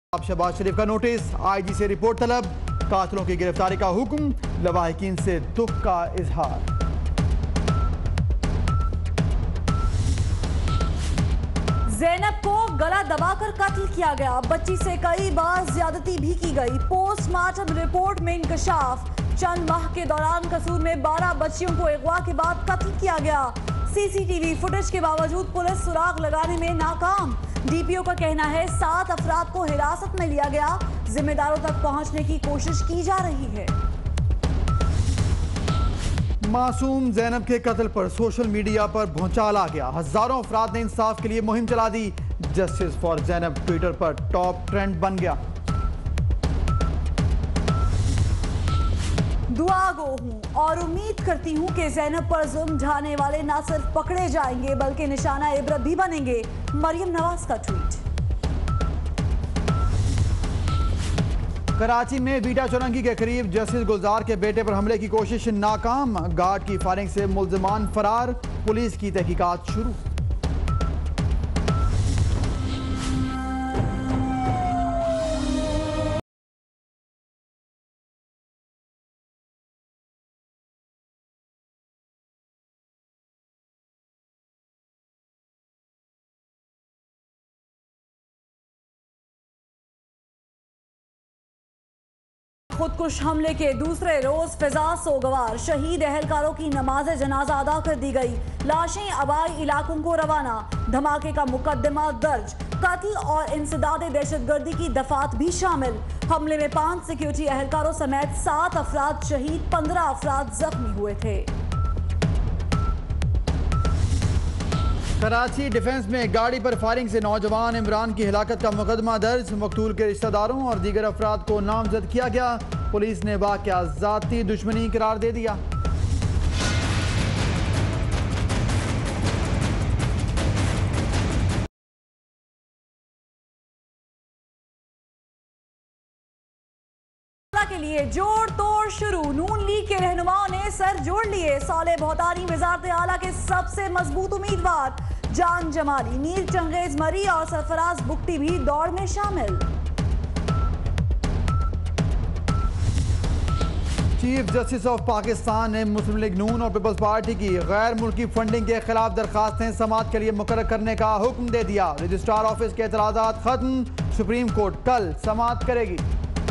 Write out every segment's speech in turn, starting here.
शहबाज शरीफ का notice, IG से report तलब, कातिलों की गिरफ्तारी का हुक्म, लवाहिकीन से दुख का इजहार। ज़ैनब को गला दबाकर कत्ल किया गया, बच्ची से कई बार ज्यादती भी की गई। पोस्टमार्टम रिपोर्ट में इंकशाफ, चंद माह के दौरान कसूर में 12 बच्चियों को अगवा के बाद कत्ल किया गया। सीसीटीवी फुटेज के बावजूद पुलिस सुराग लगाने में नाकाम। डीपीओ का कहना है 7 अफराद को हिरासत में लिया गया, जिम्मेदारों तक पहुंचने की कोशिश की जा रही है। मासूम ज़ैनब के कत्ल पर सोशल मीडिया पर भूचाल आ गया। हजारों अफराद ने इंसाफ के लिए मुहिम चला दी। जस्टिस फॉर ज़ैनब ट्विटर पर टॉप ट्रेंड बन गया। दुआ गो हूं और उम्मीद करती हूं कि ज़ैनब पर जुल्म ढाने वाले न सिर्फ पकड़े जाएंगे बल्कि निशाना इबरत भी बनेंगे। मरियम नवाज का ट्वीट। कराची में बीटा चौरंगी के करीब जस्टिस गुलजार के बेटे पर हमले की कोशिश नाकाम। गार्ड की फायरिंग से मुल्जिमान फरार, पुलिस की तहकीकात शुरू। खुदकुश हमले के दूसरे रोज फिजा सोगवार, शहीद अहलकारों की नमाज जनाजा अदा कर दी गई। लाशें आबाई इलाकों को रवाना, धमाके का मुकदमा दर्ज, कत्ल और इंसदाद दहशतगर्दी की दफात भी शामिल। हमले में 5 सिक्योरिटी अहलकारों समेत 7 अफराद शहीद, 15 अफराद जख्मी हुए थे। कराची डिफेंस में गाड़ी पर फायरिंग से नौजवान इमरान की हिलाकत का मुकदमा दर्ज। मकतूल के रिश्तेदारों और दीगर अफराद को नामजद किया गया। पुलिस ने वाक़या ज़ाती दुश्मनी करार दे दिया। के लिए जोड़ तोड़ शुरू, नून लीग के रहनुमाओं ने सर जोड़ लिए। साले बहुतानी वज़ारत आला के सबसे मजबूत उम्मीदवार जान जमाली, मीर चंगेज मरी और सरफराज बुक्टी भी दौड़ में शामिल। चीफ जस्टिस ऑफ पाकिस्तान ने मुस्लिम लीग नून और पीपल्स पार्टी की गैर मुल्की फंडिंग के खिलाफ दरखास्तें समाअत के लिए मुकर्रर करने का हुक्म दे दिया। रजिस्ट्रार ऑफिस के एतराज़ात खत्म, सुप्रीम कोर्ट कल समाअत करेगी।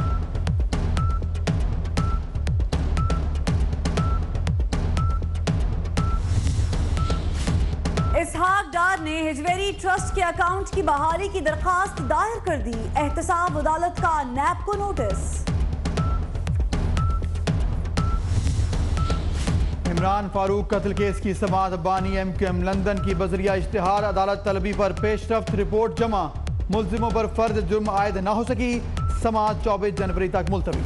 इसहाक डार ने हिजवेरी ट्रस्ट के अकाउंट की बहाली की दरखास्त दायर कर दी। एहतसाब अदालत का नैब को नोटिस। इमरान फारूक कत्ल केस की समाअत बानी एमक्यूएम लंदन की बजरिया इश्तिहार, अदालत तलबी पर पेशरफ्त रिपोर्ट जमा। मुल्जिमों पर फर्द जुर्म आयद न हो सकी, समाअत 24 जनवरी तक मुलतवी।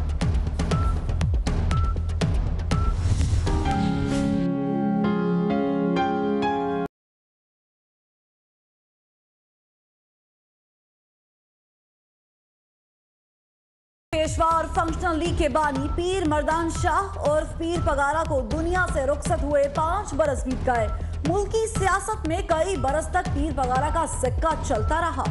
पेशवा और फंक्शनल लीग के बानी पीर मर्दान शाह और पीर पगारा को दुनिया से रुखसत हुए 5 बरस बीत गए। मुल्की सियासत में कई बरस तक पीर पगारा का सिक्का चलता रहा।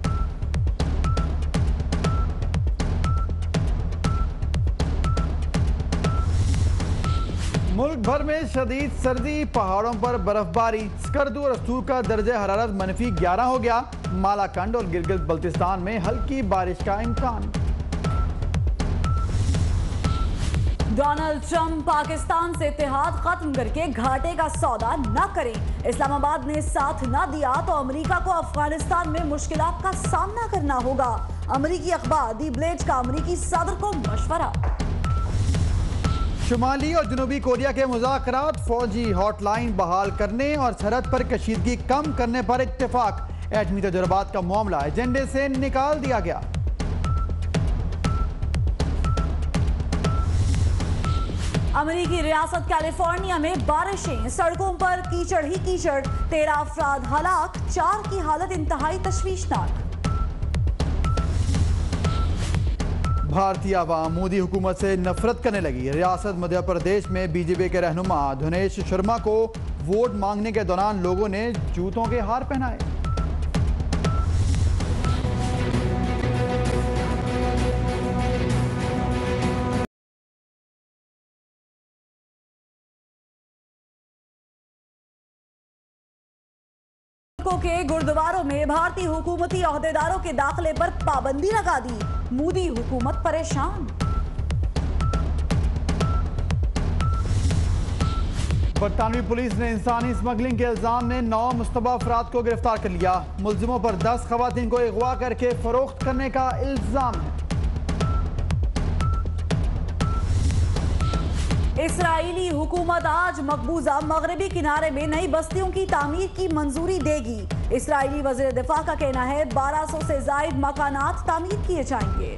मुल्क भर में शदीद सर्दी, पहाड़ों पर बर्फबारी। स्कर्दू और अस्तूर का दर्जे हरारत -11 हो गया। मालाकंड और गिलगित बल्तिस्तान में हल्की बारिश का इम्कान। डोनाल्ड ट्रंप पाकिस्तान से इत्तेहाद खत्म करके घाटे का सौदा न करें। इस्लामाबाद ने साथ न दिया तो अमेरिका को अफगानिस्तान में मुश्किलात का सामना करना होगा। अमेरिकी अखबार दी ब्लेड का अमेरिकी सदर को मशवरा। शुमाली और जनूबी कोरिया के मुज़ाकरात, फौजी हॉटलाइन बहाल करने और सरहद पर कशीदगी कम करने पर इत्तेफाक। एटमी तजुर्बात का मामला एजेंडे से निकाल दिया गया। अमेरिकी रियासत कैलिफोर्निया में बारिशें, सड़कों पर कीचड़ ही कीचड़, 13 अफराद हलाक, 4 की हालत इंतहाई तशवीशनाक। भारतीय आवाम मोदी हुकूमत से नफरत करने लगी। रियासत मध्य प्रदेश में बीजेपी के रहनुमा धनेश शर्मा को वोट मांगने के दौरान लोगों ने जूतों के हार पहनाए। के गुरुद्वारों में भारतीय हुकूमती ओहदेदारों के दाखिले पर पाबंदी लगा दी। मोदी हुकूमत परेशान। बरतानवी पुलिस ने इंसानी स्मगलिंग के इल्जाम में 9 मुश्तबा अफराद को गिरफ्तार कर लिया। मुलजिमों पर 10 खवातीन को अगवा करके फरोख्त करने का इल्जाम है। इसराइली हुकूमत आज मकबूजा मगरबी किनारे में नई बस्तियों की तामीर की मंजूरी देगी। इसराइली वज़ीर दिफा का कहना है 1200 से जायद मकानात तामीर किए जाएंगे।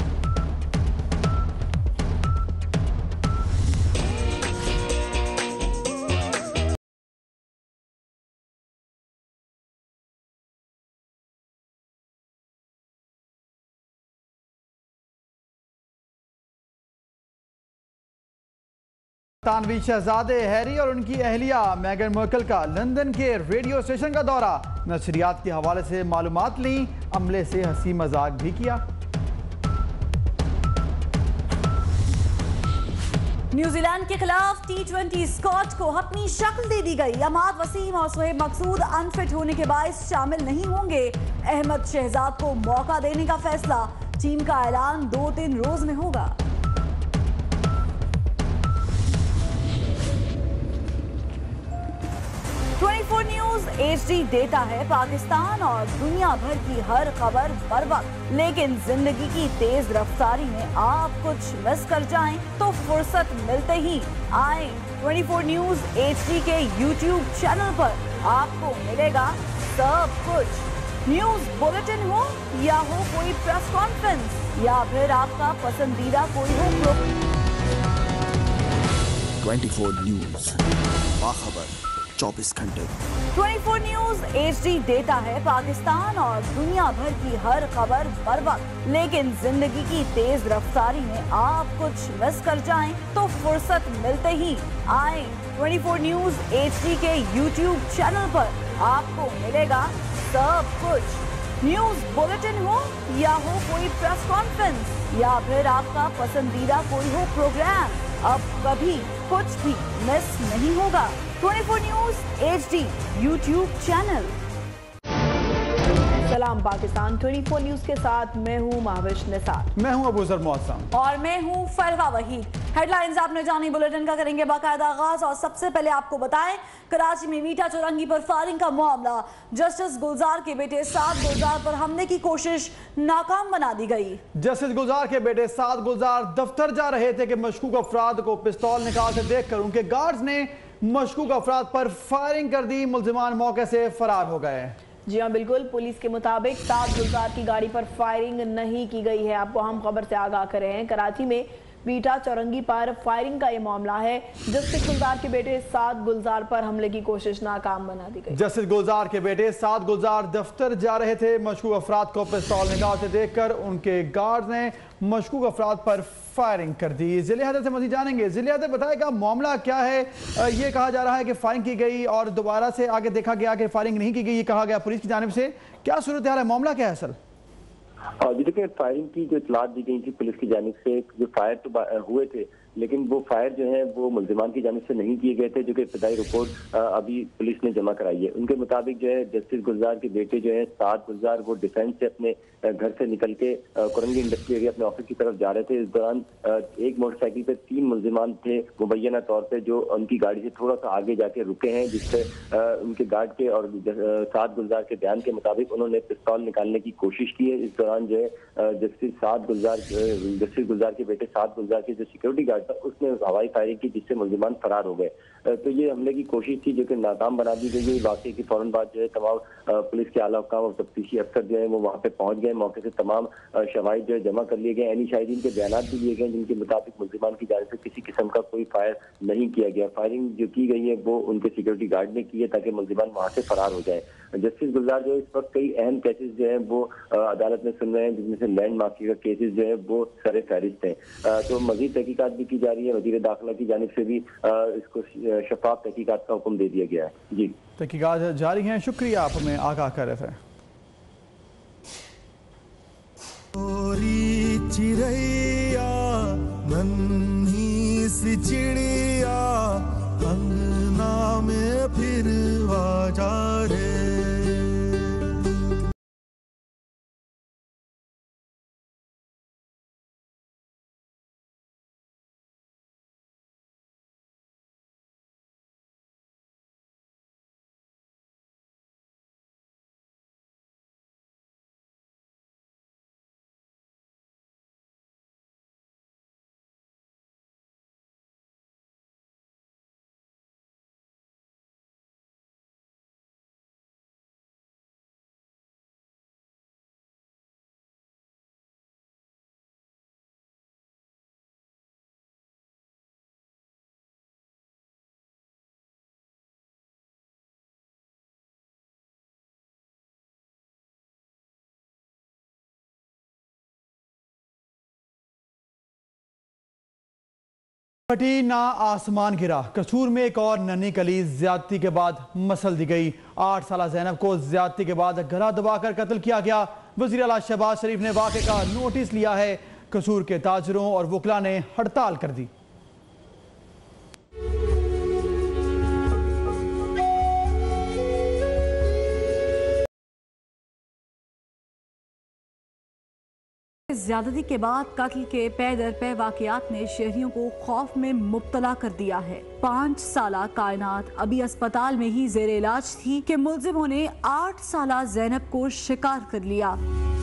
तानवी शहजादे हैरी और उनकी अहलिया मेगन मार्कल का लंदन के रेडियो स्टेशन का दौरा। नशरियात के हवाले से मालूमात ली, अमले से हंसी मजाक भी किया। न्यूजीलैंड के खिलाफ T20 स्क्वाड को अपनी शक्ल दे दी गई। अमाद वसीम और सुहेब मकसूद अनफिट होने के बायस शामिल नहीं होंगे। अहमद शहजाद को मौका देने का फैसला। टीम का ऐलान 2-3 रोज में होगा। न्यूज HD देता है पाकिस्तान और दुनिया भर की हर खबर बर वक्त, लेकिन जिंदगी की तेज रफ्तारी में आप कुछ मिस कर जाएं तो फुर्सत मिलते ही आए 24 न्यूज HD के YouTube चैनल पर। आपको मिलेगा सब कुछ। न्यूज बुलेटिन हो या हो कोई प्रेस कॉन्फ्रेंस या फिर आपका पसंदीदा कोई हो प्रोग्राम। 24 न्यूज, बाखबर 24 घंटे। 24 न्यूज HD देता है पाकिस्तान और दुनिया भर की हर खबर बर वक्त, लेकिन जिंदगी की तेज रफ्तारी में आप कुछ मिस कर जाएं तो फुर्सत मिलते ही आए 24 न्यूज HD के YouTube चैनल पर। आपको मिलेगा सब कुछ। न्यूज बुलेटिन हो या हो कोई प्रेस कॉन्फ्रेंस या फिर आपका पसंदीदा कोई हो प्रोग्राम, अब कभी कुछ भी मिस नहीं होगा। 24 न्यूज HD YouTube चैनल। सलाम पाकिस्तान। 24 न्यूज के साथ मैं हूँ महाविश निसार। मैं हूँ अबूजर मौसम और मैं हूँ फरवा वहीद। हेडलाइंस आपने जानी, बुलेटिन का करेंगे बाकायदा आगाज। और सबसे पहले आपको बताएं, कराची में मीठा चौरंगी पर फायरिंग का मामला। जस्टिस गुलजार के बेटे साद गुलजार पर हमले की कोशिश नाकाम बना दी गई। जस्टिस गुलजार के बेटे साद गुलजार दफ्तर जा रहे थे कि मशकूक अफराद को पिस्तौल निकालते देखकर उनके गार्ड्स ने मशकूक अफराद पर फायरिंग कर दी। मुल्जिमान मौके से फरार हो गए। जी हाँ बिल्कुल, पुलिस के मुताबिक साद गुलजार की गाड़ी पर फायरिंग नहीं की गई है। आपको हम खबर से आगाह कर रहे हैं, कराची में मीठा चौरंगी पर फायरिंग का ये मामला है। जस्टिस गुलजार के बेटे साद गुलजार पर हमले की कोशिश नाकाम बना दी गई। जस्टिस गुलजार के बेटे साद गुलजार दफ्तर जा रहे थे, मशकूक अफराद को पिस्तौल निकालते देखकर उनके गार्ड ने मशकूक अफराद पर फायरिंग कर दी। जिले हैदर से मज़ीद जानेंगे। जिले हैदर बताएगा मामला क्या है। ये कहा जा रहा है कि फायरिंग की गई और दोबारा से आगे देखा गया कि फायरिंग नहीं की गई, ये कहा गया पुलिस की जानिब से। क्या सूरत हाल है, मामला क्या है असल? जी देखिए, फायरिंग की जो इतलात दी गई थी पुलिस की जानिब से, जो फायर तो हुए थे लेकिन वो फायर जो है वो मुल्जिमान की जानिब से नहीं किए गए थे, जो कि इब्तदाई रिपोर्ट अभी पुलिस ने जमा कराई है। उनके मुताबिक जो है जस्टिस गुलजार के बेटे जो है साद गुलजार, वो डिफेंस से अपने घर से निकल के कुरंगी इंडस्ट्री एरिया अपने ऑफिस की तरफ जा रहे थे। इस दौरान एक मोटरसाइकिल पे 3 मुल्जिमान थे मुबैना तौर पे, जो उनकी गाड़ी से थोड़ा सा आगे जाके रुके हैं, जिससे उनके गार्ड के और साद गुलजार के बयान के मुताबिक उन्होंने पिस्तौल निकालने की कोशिश की है। इस दौरान जो है जस्टिस गुलजार के बेटे साद गुलजार के जो सिक्योरिटी गार्ड था उसने हवाई फायरिंग की, जिससे मुल्जिमान फरार हो गए। तो ये हमले की कोशिश थी जो कि नाकाम बना दी गई है। वाकई की फौरन बाद जो है तमाम पुलिस के आला हुकाम और तफ्तीशी अफसर जो है वो वहाँ पे पहुंच गए। मौके से तमाम शवाहिद जो है जमा कर लिए गए। एनी शाहिदीन के बयान भी लिए गए, जिनके मुताबिक मुल्जिमान की जानिब से किसी किस्म का कोई फायर नहीं किया गया। फायरिंग जो की गई है वो उनके सिक्योरिटी गार्ड ने की है ताकि मुल्जिमान वहाँ से फरार हो जाए। जस्टिस गुलजार जो है इस वक्त कई अहम केसेस जो है वो अदालत में सुन रहे हैं, जिसमें से लैंड माफिया का केसेस जो है वो सरे फहरिस्त है। तो मजीद तहकीकात भी की जा रही है। वजीर दाखिला की जानिब से भी इसको शफाफ तहकीकात का हुक्म दे दिया गया है। जी, तहकीकात जारी हैं। शुक्रिया, आप हमें आगाह कर रहे थे। चिड़ैया नन्ही सी चिड़िया अंगना में फिर आ जा रे। फटी ना आसमान गिरा, कसूर में एक और नन्ही कली ज्यादती के बाद मसल दी गई। 8 साल जैनब को ज्यादती के बाद गला दबाकर कत्ल किया गया। वज़ीर आला शहबाज शरीफ ने वाक़े का नोटिस लिया है। कसूर के ताजरों और वकला ने हड़ताल कर दी। ज्यादती के बाद कत्ल के पै दर पै वाकयात ने शहरियों को खौफ में मुब्तला कर दिया है। 5 साला कायनात अभी अस्पताल में ही जेर इलाज थी कि मुलजिमों ने 8 साला जैनब को शिकार कर लिया।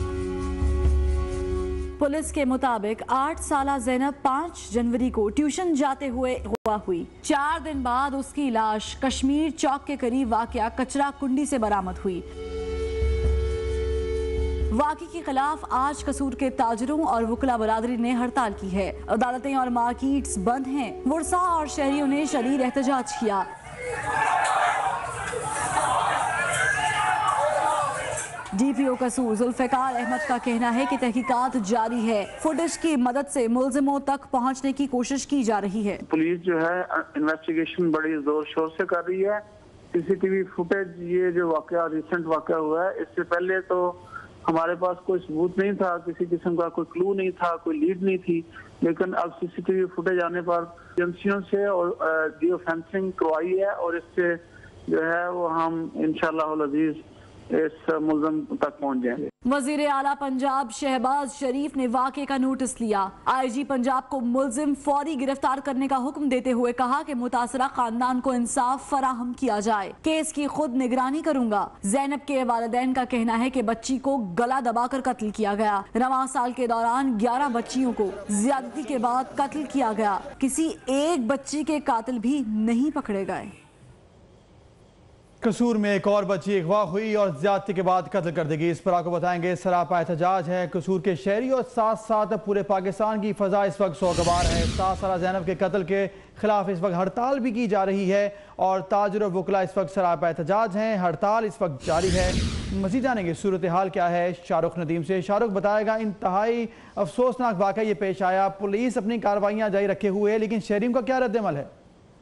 पुलिस के मुताबिक 8 साला जैनब 5 जनवरी को ट्यूशन जाते हुए अगवा हुई। 4 दिन बाद उसकी लाश कश्मीर चौक के करीब वाक़या कचरा कुंडी से बरामद हुई। वाक़े के खिलाफ आज कसूर के ताजरों और वकला बरादरी ने हड़ताल की है। अदालतें और मार्केट्स बंद हैं। वुरसा और शहरियों ने शदीद एहतजाज किया। DPO कसूर जुल्फ़िकार अहमद का कहना है कि तहकीकात जारी है। फुटेज की मदद से मुलजिमों तक पहुंचने की कोशिश की जा रही है। पुलिस जो है इन्वेस्टिगेशन बड़ी जोर शोर से कर रही है। CCTV फुटेज, ये जो वाकया रिसेंट वाकया हुआ है, इससे पहले तो हमारे पास कोई सबूत नहीं था, किसी किस्म का कोई क्लू नहीं था, कोई लीड नहीं थी। लेकिन अब CCTV फुटेज आने पर एजेंसियों से और जियो फेंसिंग करवाई है और इससे जो है वो हम इंशाअल्लाह अज़ीज इस मुल्ज़िम तक पहुंच जाएंगे। वज़ीर आला पंजाब शहबाज शरीफ ने वाक़े का नोटिस लिया। IG पंजाब को मुल्जिम फौरी गिरफ्तार करने का हुक्म देते हुए कहा कि मुतासरा खानदान को इंसाफ फराहम किया जाए। केस की खुद निगरानी करूंगा। जैनब के वालिदैन का कहना है कि बच्ची को गला दबाकर कत्ल किया गया। रवां साल के दौरान 11 बच्चियों को ज्यादती के बाद कत्ल किया गया। किसी एक बच्ची के कातिल भी नहीं पकड़े गए। कसूर में एक और बच्ची अगवा हुई और ज्यादती के बाद कत्ल कर दी गई। इस पर आपको बताएंगे सरापा एहतजाज है। कसूर के शहरी और साथ साथ पूरे पाकिस्तान की फजा इस वक्त सोगवार है। 7 साल जैनब के कत्ल के खिलाफ इस वक्त हड़ताल भी की जा रही है और ताजर और वकला इस वक्त सरापा एहतजाज हैं। हड़ताल इस वक्त जारी है। मज़ीद जानेंगे सूरत हाल क्या है शाहरुख नदीम से। शाहरुख बताएगा, इंतहाई अफसोसनाक वाक़या ये पेश आया। पुलिस अपनी कार्रवाइयाँ जारी रखे हुए है, लेकिन शहरियों का क्या रद्द-ए-अमल है?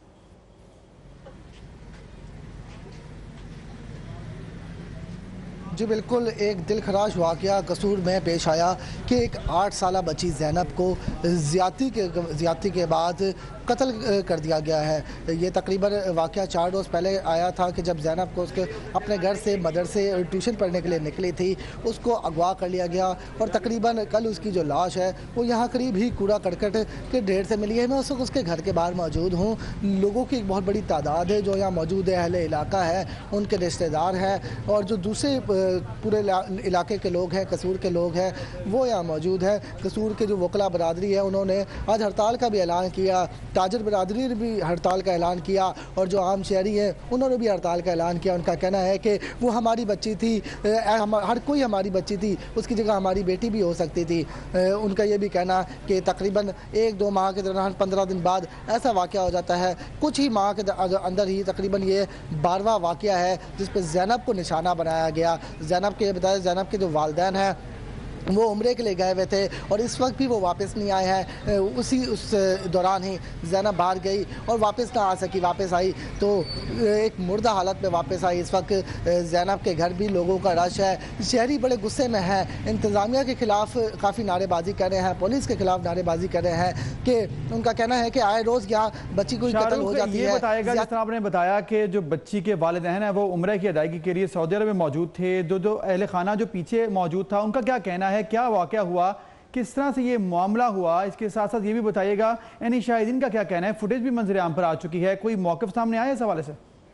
जी बिल्कुल, एक दिलखराश वाक़या कसूर में पेश आया कि एक 8 साला बच्ची जैनब को ज़्यादती के बाद कत्ल कर दिया गया है। ये तकरीबन वाक़या 4 रोज़ पहले आया था कि जब जैनब को उसके अपने घर से मदरसे ट्यूशन पढ़ने के लिए निकली थी, उसको अगवा कर लिया गया और तकरीबन कल उसकी जो लाश है वो यहाँ करीब ही कूड़ा करकट के ढेर से मिली है। मैं उस वक्त उसके घर के बाहर मौजूद हूँ। लोगों की एक बहुत बड़ी तादाद है जो यहाँ मौजूद है, अहले इलाका है, उनके रिश्तेदार हैं और जो दूसरे पूरे इलाके के लोग हैं, कसूर के लोग हैं, वो यहाँ मौजूद है। कसूर के जो वकला बरादरी है उन्होंने आज हड़ताल का भी ऐलान किया। ताजर बरादरी ने भी हड़ताल का ऐलान किया और जो आम शहरी हैं उन्होंने भी हड़ताल का ऐलान किया। उनका कहना है कि वो हमारी बच्ची थी, हर कोई हमारी बच्ची थी, उसकी जगह हमारी बेटी भी हो सकती थी। उनका ये भी कहना कि तकरीबन 1-2 माह के दौरान 15 दिन बाद ऐसा वाक़या हो जाता है। कुछ ही माह के अंदर ही तकरीबन ये 12वां वाक़या है जिस पर जैनब को निशाना बनाया गया। जैनब के बताया, जैनब के जो वालिदैन हैं वो उम्रे के लिए गए हुए थे और इस वक्त भी वो वापस नहीं आए हैं। उस दौरान ही जैनब बाहर गई और वापस ना आ सकी। वापस आई तो एक मुर्दा हालत में वापस आई। इस वक्त जैनब के घर भी लोगों का रश है। शहरी बड़े गुस्से में हैं, इंतज़ामिया के ख़िलाफ़ काफ़ी नारेबाजी कर रहे हैं, पुलिस के ख़िलाफ़ नारेबाजी कर रहे हैं कि उनका कहना है कि आए रोज़ यहाँ बच्ची कोई कत्ल हो जाती है। बताएगा, जिस तरह आपने बताया कि जो बच्ची के वालिदैन हैं वो उम्रे की अदायगी के लिए सऊदी अरब में मौजूद थे। जो अहले खाना जो पीछे मौजूद था उनका क्या कहना है, क्या वाक़या हुआ, किस तरह से ये मामला हुआ? इसके साथ साथ ये भी बताइएगा यानी शाहिदीन का क्या कहना है। फुटेज भी मंजर आम पर आ चुकी है, कोई मौक़िफ़ सामने आया इस हवाले से?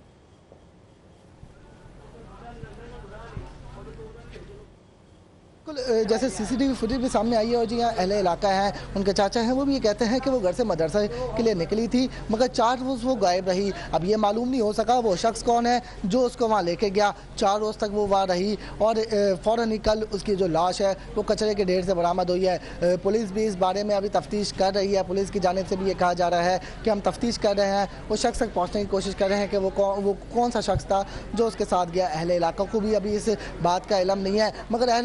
जैसे CCTV फुटेज भी सामने आई है और जो यहाँ अहले इलाका है उनके चाचा हैं वो भी ये कहते हैं कि वो घर से मदरसे के लिए निकली थी मगर 4 रोज़ वो गायब रही। अब ये मालूम नहीं हो सका वो शख्स कौन है जो उसको वहाँ लेके गया। 4 रोज़ तक वो वहाँ रही और फ़ौरन ही कल उसकी जो लाश है वो कचरे के ढेर से बरामद हुई है। पुलिस भी इस बारे में अभी तफ्तीश कर रही है। पुलिस की जानिब से भी ये कहा जा रहा है कि हम तफ्तीश कर रहे हैं, उस शख्स तक पहुँचने की कोशिश कर रहे हैं कि वो कौन सा शख्स था जो उसके साथ गया। अहले इलाका को भी अभी इस बात का इल्म नहीं है मगर अहले इलाका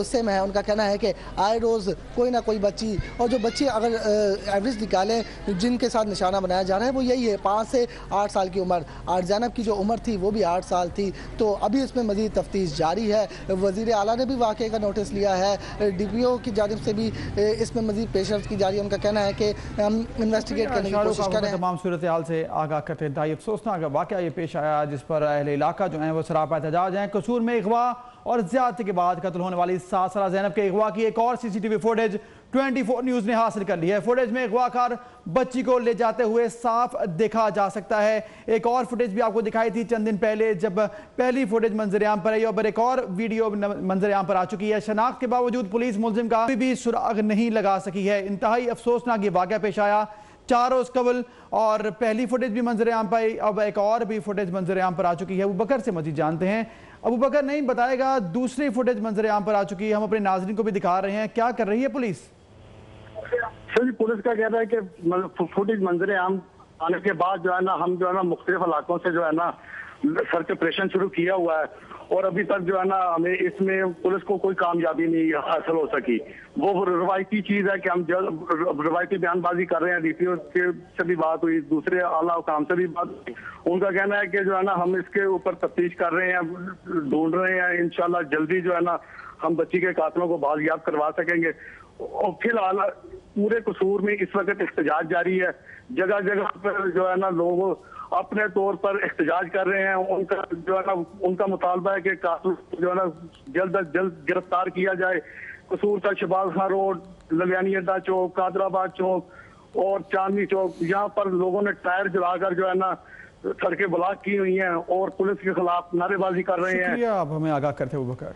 गुस्से में है। उनका कहना है कि आए रोज़ कोई ना कोई बच्ची, और जो बच्ची अगर एवरेज निकालें जिनके साथ निशाना बनाया जा रहा है वो यही है 5 से 8 साल की उम्र। और जैनब की जो उम्र थी वो भी 8 साल थी। तो अभी इसमें मज़ीद तफ्तीश जारी है। वज़ीर आला ने भी वाक़े का नोटिस लिया है, DPO की जानिब से भी इसमें मज़ीद पेशरफ्त की जा रही है। उनका कहना है कि हम इन्वेस्टिगेट करने की कोशिश कर रहे हैं। तमाम सूरत हाल से आगाह करते हैं। ताई अफसोसनाक वाक़या ये पेश आया जिस पर अहले इलाका जो है वो सरापा एहतजाज हैं। कसूर में अगवा और ज़्यादती के बाद कत्ल होने वाली 7 साला ज़ैनब के अगवा की एक और CCTV फुटेज 24 न्यूज़ ने हासिल कर ली है। फुटेज में अगवाकार बच्ची को ले जाते हुए साफ देखा जा सकता है। एक और फुटेज भी आपको दिखाई थी चंद दिन पहले जब पहली फुटेज मंजर-ए-आम पर आई, और एक और वीडियो मंजर-ए-आम पर आ चुकी है। शनाख्त के बावजूद पुलिस मुलजिम का भी सुराग नहीं लगा सकी है। इंतहाई अफसोसनाक ये वाक़या पेश आया 4 रोज़ कबल, और पहली फुटेज भी मंजर-ए-आम पर आई, अब एक और भी फुटेज मंजर-ए-आम पर आ चुकी है। अबू बकर से मजीद जानते हैं। अबू बकर नहीं बताएगा, दूसरी फुटेज मंजर-ए-आम पर आ चुकी है, हम अपने नाज़रीन को भी दिखा रहे हैं, क्या कर रही है पुलिस? सर जी, पुलिस का कहना है कि फुटेज मंजर आम आने के बाद जो है ना हम जो है ना मुख्तलिफ इलाकों से जो है ना सर्च ऑपरेशन शुरू किया हुआ है, और अभी तक जो है ना हमें इसमें पुलिस को कोई कामयाबी नहीं हासिल हो सकी। वो रवायती चीज है कि हम रवायती बयानबाजी कर रहे हैं। DPO से भी बात हुई, दूसरे आला हुकाम से भी बात हुई। उनका कहना है कि जो है ना हम इसके ऊपर तफ्तीश कर रहे हैं, ढूंढ रहे हैं। इंशाल्लाह जल्दी जो है ना हम बच्ची के कातलों को बाजियाब करवा सकेंगे। और फिलहाल पूरे कसूर में इस वक्त एहतजाज जारी है। जगह जगह पर जो है ना लोग अपने तौर पर एहतजाज कर रहे हैं। उनका जो है ना उनका मुतालबा है कि कातिल जो है ना जल्द अज जल्द गिरफ्तार किया जाए। कसूर का शबाज खां रोड, ललियानी अड्डा चौक, कादराबाद चौक और चांदनी चौक, यहाँ पर लोगों ने टायर जलाकर जो है ना सड़कें ब्लॉक की हुई हैं और पुलिस के खिलाफ नारेबाजी कर रहे हैं। आप हमें आगाह करते हुए बकर।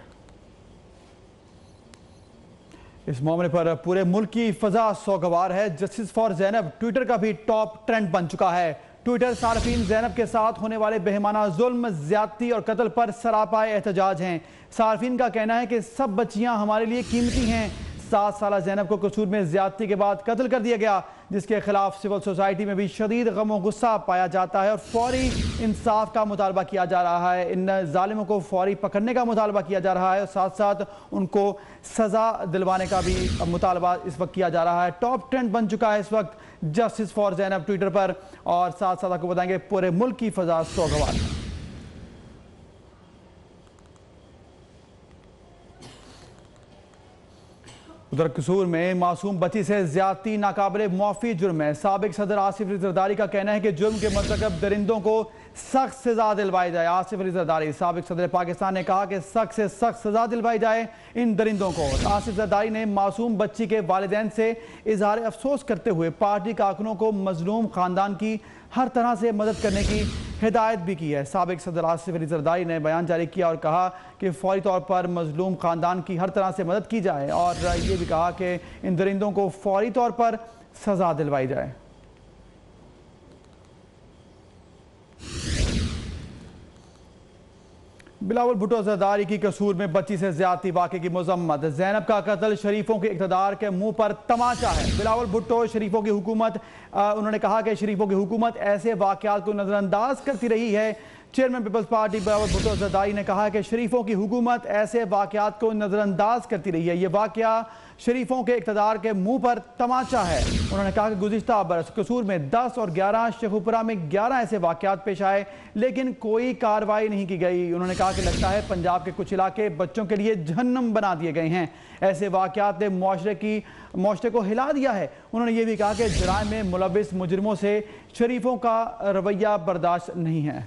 इस मामले पर पूरे मुल्क की फजा सौगवार है। जस्टिस फॉर ज़ैनब ट्विटर का भी टॉप ट्रेंड बन चुका है। ट्विटर सार्फिन ज़ैनब के साथ होने वाले बेहमाना जुल्म, ज्यादती और कत्ल पर सरापा एहतजाज हैं। सार्फिन का कहना है कि सब बच्चियां हमारे लिए कीमती हैं। 7 साला ज़ैनब को कसूर में ज्यादती के बाद कत्ल कर दिया गया, जिसके खिलाफ सिविल सोसाइटी में भी शदीद गम गुस्सा पाया जाता है और फौरी इंसाफ का मुतालबा किया जा रहा है। इन जालिमों को फौरी पकड़ने का मुतालबा किया जा रहा है और साथ साथ उनको सज़ा दिलवाने का भी मुतालबा इस वक्त किया जा रहा है। टॉप ट्रेंड बन चुका है इस वक्त जस्टिस फॉर ज़ैनब ट्विटर पर, और साथ साथ आपको बताएंगे पूरे मुल्क की फजा सौगवार है। उधर कसूर में मासूम बच्ची से ज्यादती नाकाबिले मुआफी जुर्म है। साबिक सदर आसिफ अली जरदारी का कहना है कि जुर्म के मरतकब दरिंदों को सख्त सजा दिलवाई जाए। आसिफ अली जरदारी साबिक सदर पाकिस्तान ने कहा कि सख्त से सख्त सजा दिलवाई जाए इन दरिंदों को। आसिफ जरदारी ने मासूम बच्ची के वालिदैन से इजहार अफसोस करते हुए पार्टी कारकुनों को मजलूम खानदान की हर तरह से मदद करने की हिदायत भी की है। साबिक सदर आसिफ अली जरदारी ने बयान जारी किया और कहा कि फौरी तौर पर मजलूम खानदान की हर तरह से मदद की जाए, और ये भी कहा कि इन दरिंदों को फौरी तौर पर सजा दिलवाई जाए। बिलावल भुट्टो जरदारी की कसूर में बच्ची से ज्यादती वाक़े की मजम्मत। ज़ैनब का कत्ल शरीफों के इक़्तिदार के मुंह पर तमाचा है। बिलावल भुट्टो शरीफों की हुकूमत, उन्होंने कहा कि शरीफों की हुकूमत ऐसे वाक़यात को नज़रअंदाज करती रही है। चेयरमैन पीपल्स पार्टी बिलावल भुट्टो जरदारी ने कहा कि शरीफों की हुकूमत ऐसे वाक़यात को नज़रअंदाज करती रही है। ये वाक़या शरीफों के इक़्तिदार के मुंह पर तमाचा है। उन्होंने कहा कि गुज़िश्ता बरस कसूर में 10 और 11, शेखुपुरा में 11 ऐसे वाक़यात पेश आए, लेकिन कोई कार्रवाई नहीं की गई। उन्होंने कहा कि लगता है पंजाब के कुछ इलाके बच्चों के लिए जहन्नम बना दिए गए हैं। ऐसे वाक़यात ने मुआशरे को हिला दिया है। उन्होंने ये भी कहा कि जराइम में मुलविस मुजरिमों से शरीफों का रवैया बर्दाश्त नहीं है।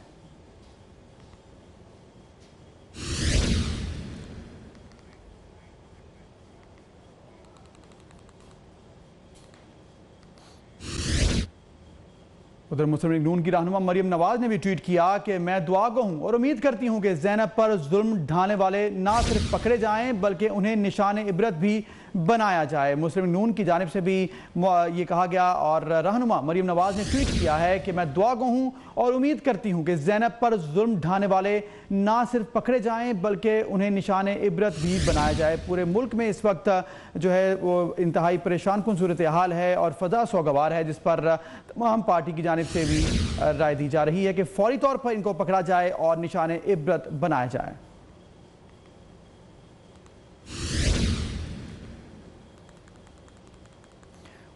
उधर मुस्लिम लीग नून की रहनुमा मरियम नवाज ने भी ट्वीट किया कि मैं दुआ गो हूँ और उम्मीद करती हूँ कि ज़ैनब पर जुल्म ढाने वाले ना सिर्फ पकड़े जाएं बल्कि उन्हें निशान इबरत भी बनाया जाए। मुस्लिम लीग नून की जानिब से भी ये कहा गया और रहनुमा मरियम नवाज ने ट्वीट किया है कि मैं दुआ गो हूँ और उम्मीद करती हूँ कि ज़ैनब पर जुल्म ढाने वाले ना सिर्फ पकड़े जाएं बल्कि उन्हें निशान इबरत भी बनाया जाए। पूरे मुल्क में इस वक्त जो है वो इंतहाई परेशान कुन सूरत हाल है और फजा सौगवार है, जिस पर तमाम पार्टी की जानिब से भी राय दी जा रही है कि फौरी तौर पर इनको पकड़ा जाए और निशान इबरत बनाया जाए।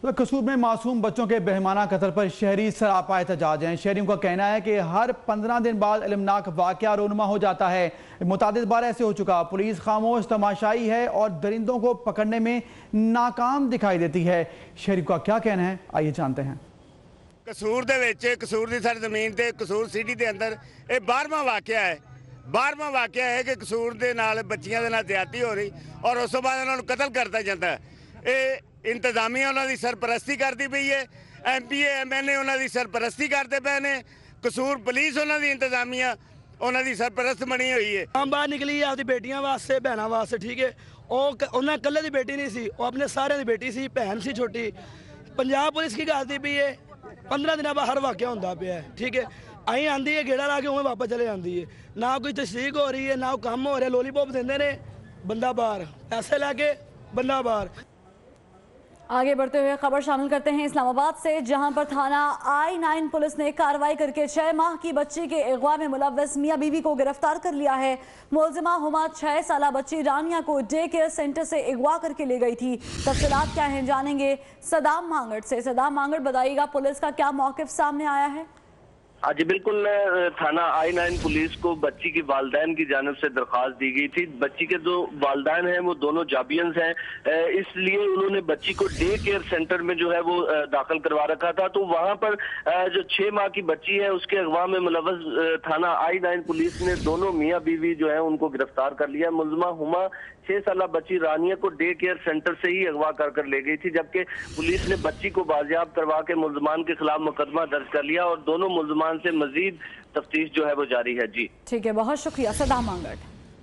तो कसूर में मासूम बच्चों के बेहमाना कत्ल पर शहरी सरापा एहतजाज हैं। शहरियों का कहना है कि हर 15 दिन बाद इल्मनाक वाक़या रोनुमा हो जाता है। मुतादिद बार ऐसे हो चुका। पुलिस खामोश तमाशाई है और दरिंदों को पकड़ने में नाकाम दिखाई देती है। शहरियों का क्या कहना है, आइए जानते हैं। कसूर दे विच कसूर दी सारी जमीन ते कसूर सिटी दे अंदर ये 12वां वाक़या है। 12वां वाक़या है कि कसूर दे नाल बच्चियां दे नाल ज्यादती हो रही और उस तो बाद उन्हां नूं कतल करता जाता है। ये इंतजामिया उन्हां दी सरपरस्ती करती पई है। MPA MNA उन्हां दी सरपरस्ती करते पे ने। कसूर पुलिस उन्हां दी इंतजामिया उन्हां दी सरपरस्त बनी हुई है। हम बाहर निकली आपदी बेटियां वास्ते भैणां वास्ते, ठीक है। उन्हें कल्ले दी बेटी नहीं सी, वो अपने सारे दी बेटी सी, भैन सी छोटी। पंजाब पुलिस की करती पई है 15 दिन बाद हर वाक़या होंदा पिया है, ठीक है। अं आती है गेड़ा ला के उमें वापस चले जाती है, ना कोई तस्दीक हो रही है ना काम हो रहा है। लॉलीपॉप देंदे ने, बंदा बाहर, पैसे लैके बंदा बाहर। आगे बढ़ते हुए खबर शामिल करते हैं इस्लामाबाद से, जहां पर थाना I-9 पुलिस ने कार्रवाई करके 6 माह की बच्ची के अगवा में मुलव्वस मियां बीवी को गिरफ्तार कर लिया है। मुलजिमा हुमा 6 साला बच्ची रानिया को डे केयर सेंटर से अगवा करके ले गई थी। तफसीलात क्या हैं जानेंगे सदाम मांगड़ से। सदाम मांगड़, बताइएगा पुलिस का क्या मौक़िफ़ सामने आया है? हाँ जी बिल्कुल, थाना I-9 पुलिस को बच्ची की वालदैन की जानिब से दरख्वास्त दी गई थी। बच्ची के जो वालदैन हैं वो दोनों जाबियंस हैं, इसलिए उन्होंने बच्ची को डे केयर सेंटर में जो है वो दाखिल करवा रखा था। तो वहां पर जो 6 माह की बच्ची है उसके अगवा में मुलव्वस थाना I-9 पुलिस ने दोनों मियाँ बीवी जो है उनको गिरफ्तार कर लिया। मुलजिमा हुमा 6 साला बच्ची रानिया को डे केयर सेंटर से ही अगवा कर ले गई थी, जबकि पुलिस ने बच्ची को बाजियाब करवा के मुलजमान के खिलाफ मुकदमा दर्ज कर लिया और दोनों मुलजमान से मजीद तफ्तीश जो है वो जारी है। जी ठीक है, बहुत शुक्रिया सदाम मांगड़।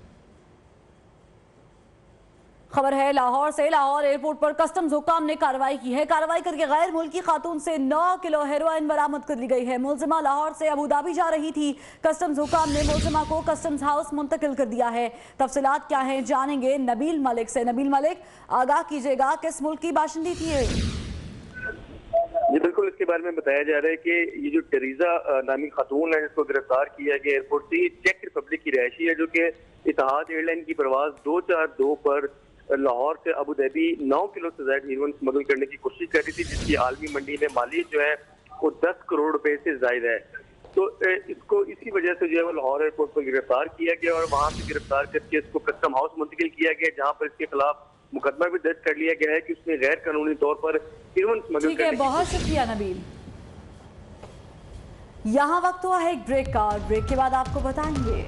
खबर है लाहौर से। लाहौर एयरपोर्ट पर कस्टम्स हुकाम ने कार्रवाई की है। कार्रवाई करके गैर मुल्की खातून से 9 किलो हेरोइन बरामद कर ली गई है। मुलजिमा लाहौर से अबू धाबी जा रही थी। कस्टम्स हुकाम ने मुलजिमा को कस्टम्स हाउस मुंतकिल कर दिया है। तफसीलात क्या है जानेंगे नबील मलिक से। नबील मलिक, आगाह कीजिएगा, किस मुल्क की बाशिंदी थी ये? जी बिल्कुल, इसके बारे में बताया जा रहा है कि ये जो टेरीजा नामी खातून है जिसको गिरफ्तार किया गया एयरपोर्ट से, चेक रिपब्लिक की रहायशी है, जो कि इत्तेहाद एयरलाइन की परवाज 242 पर लाहौर से अबू धाबी 9 किलो से ज्यादा हीरोइन स्मगल करने की कोशिश कर रही थी, जिसकी आलमी मंडी में मालियत जो है वो 10 करोड़ रुपए से ज्यादा है। तो इसको इसी वजह से जो है वो लाहौर एयरपोर्ट पर गिरफ्तार किया गया और वहां से गिरफ्तार करके इसको कस्टम हाउस मुंतकिल किया गया, जहाँ पर इसके खिलाफ मुकदमा भी दर्ज कर लिया गया है कि उसने गैर कानूनी तौर पर हीरोइन स्मगल ठीक है, बहुत शुक्रिया नबील। यहाँ वक्त हुआ है एक ब्रेक का, ब्रेक के बाद आपको बताएंगे।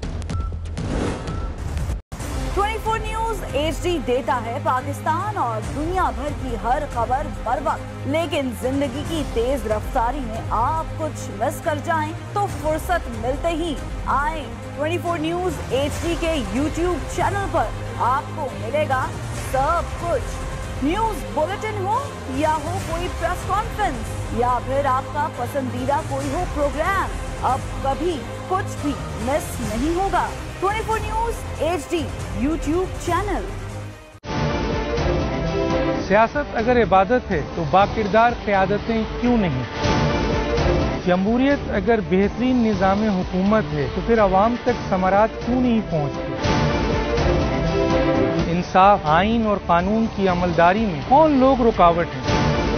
24 न्यूज HD देता है पाकिस्तान और दुनिया भर की हर खबर बर वक्त, लेकिन जिंदगी की तेज रफ्तारी में आप कुछ मिस कर जाएं तो फुर्सत मिलते ही आए 24 न्यूज HD के YouTube चैनल पर। आपको मिलेगा सब कुछ, न्यूज बुलेटिन हो या हो कोई प्रेस कॉन्फ्रेंस या फिर आपका पसंदीदा कोई हो प्रोग्राम, अब कभी कुछ भी मिस नहीं होगा। 24 न्यूज HD YouTube चैनल। सियासत अगर इबादत है तो बाकिरदार क़यादतें क्यों नहीं? जमहूरियत अगर बेहतरीन निज़ाम हुकूमत है तो फिर अवाम तक समारात क्यों नहीं पहुँचती? इंसाफ, आइन और कानून की अमलदारी में कौन लोग रुकावट हैं?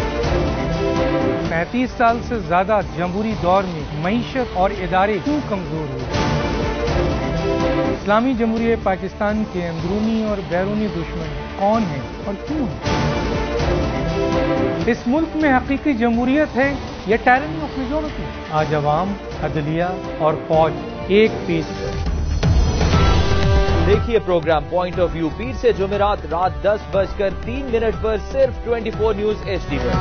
35 साल से ज्यादा जमहूरी दौर में मईशत और इदारे क्यों कमजोर हुए? इस्लामी जमहूरियत पाकिस्तान के अंदरूनी और बैरूनी दुश्मन कौन है और क्यों है? इस मुल्क में हकीकी जमहूरियत है या टायरनी ऑफ मेजॉरिटी? आज अवाम, अदलिया और फौज एक पेज पर। देखिए प्रोग्राम पॉइंट ऑफ व्यू पीर से जुमेरात रात 10:03 पर सिर्फ 24 न्यूज HD पर।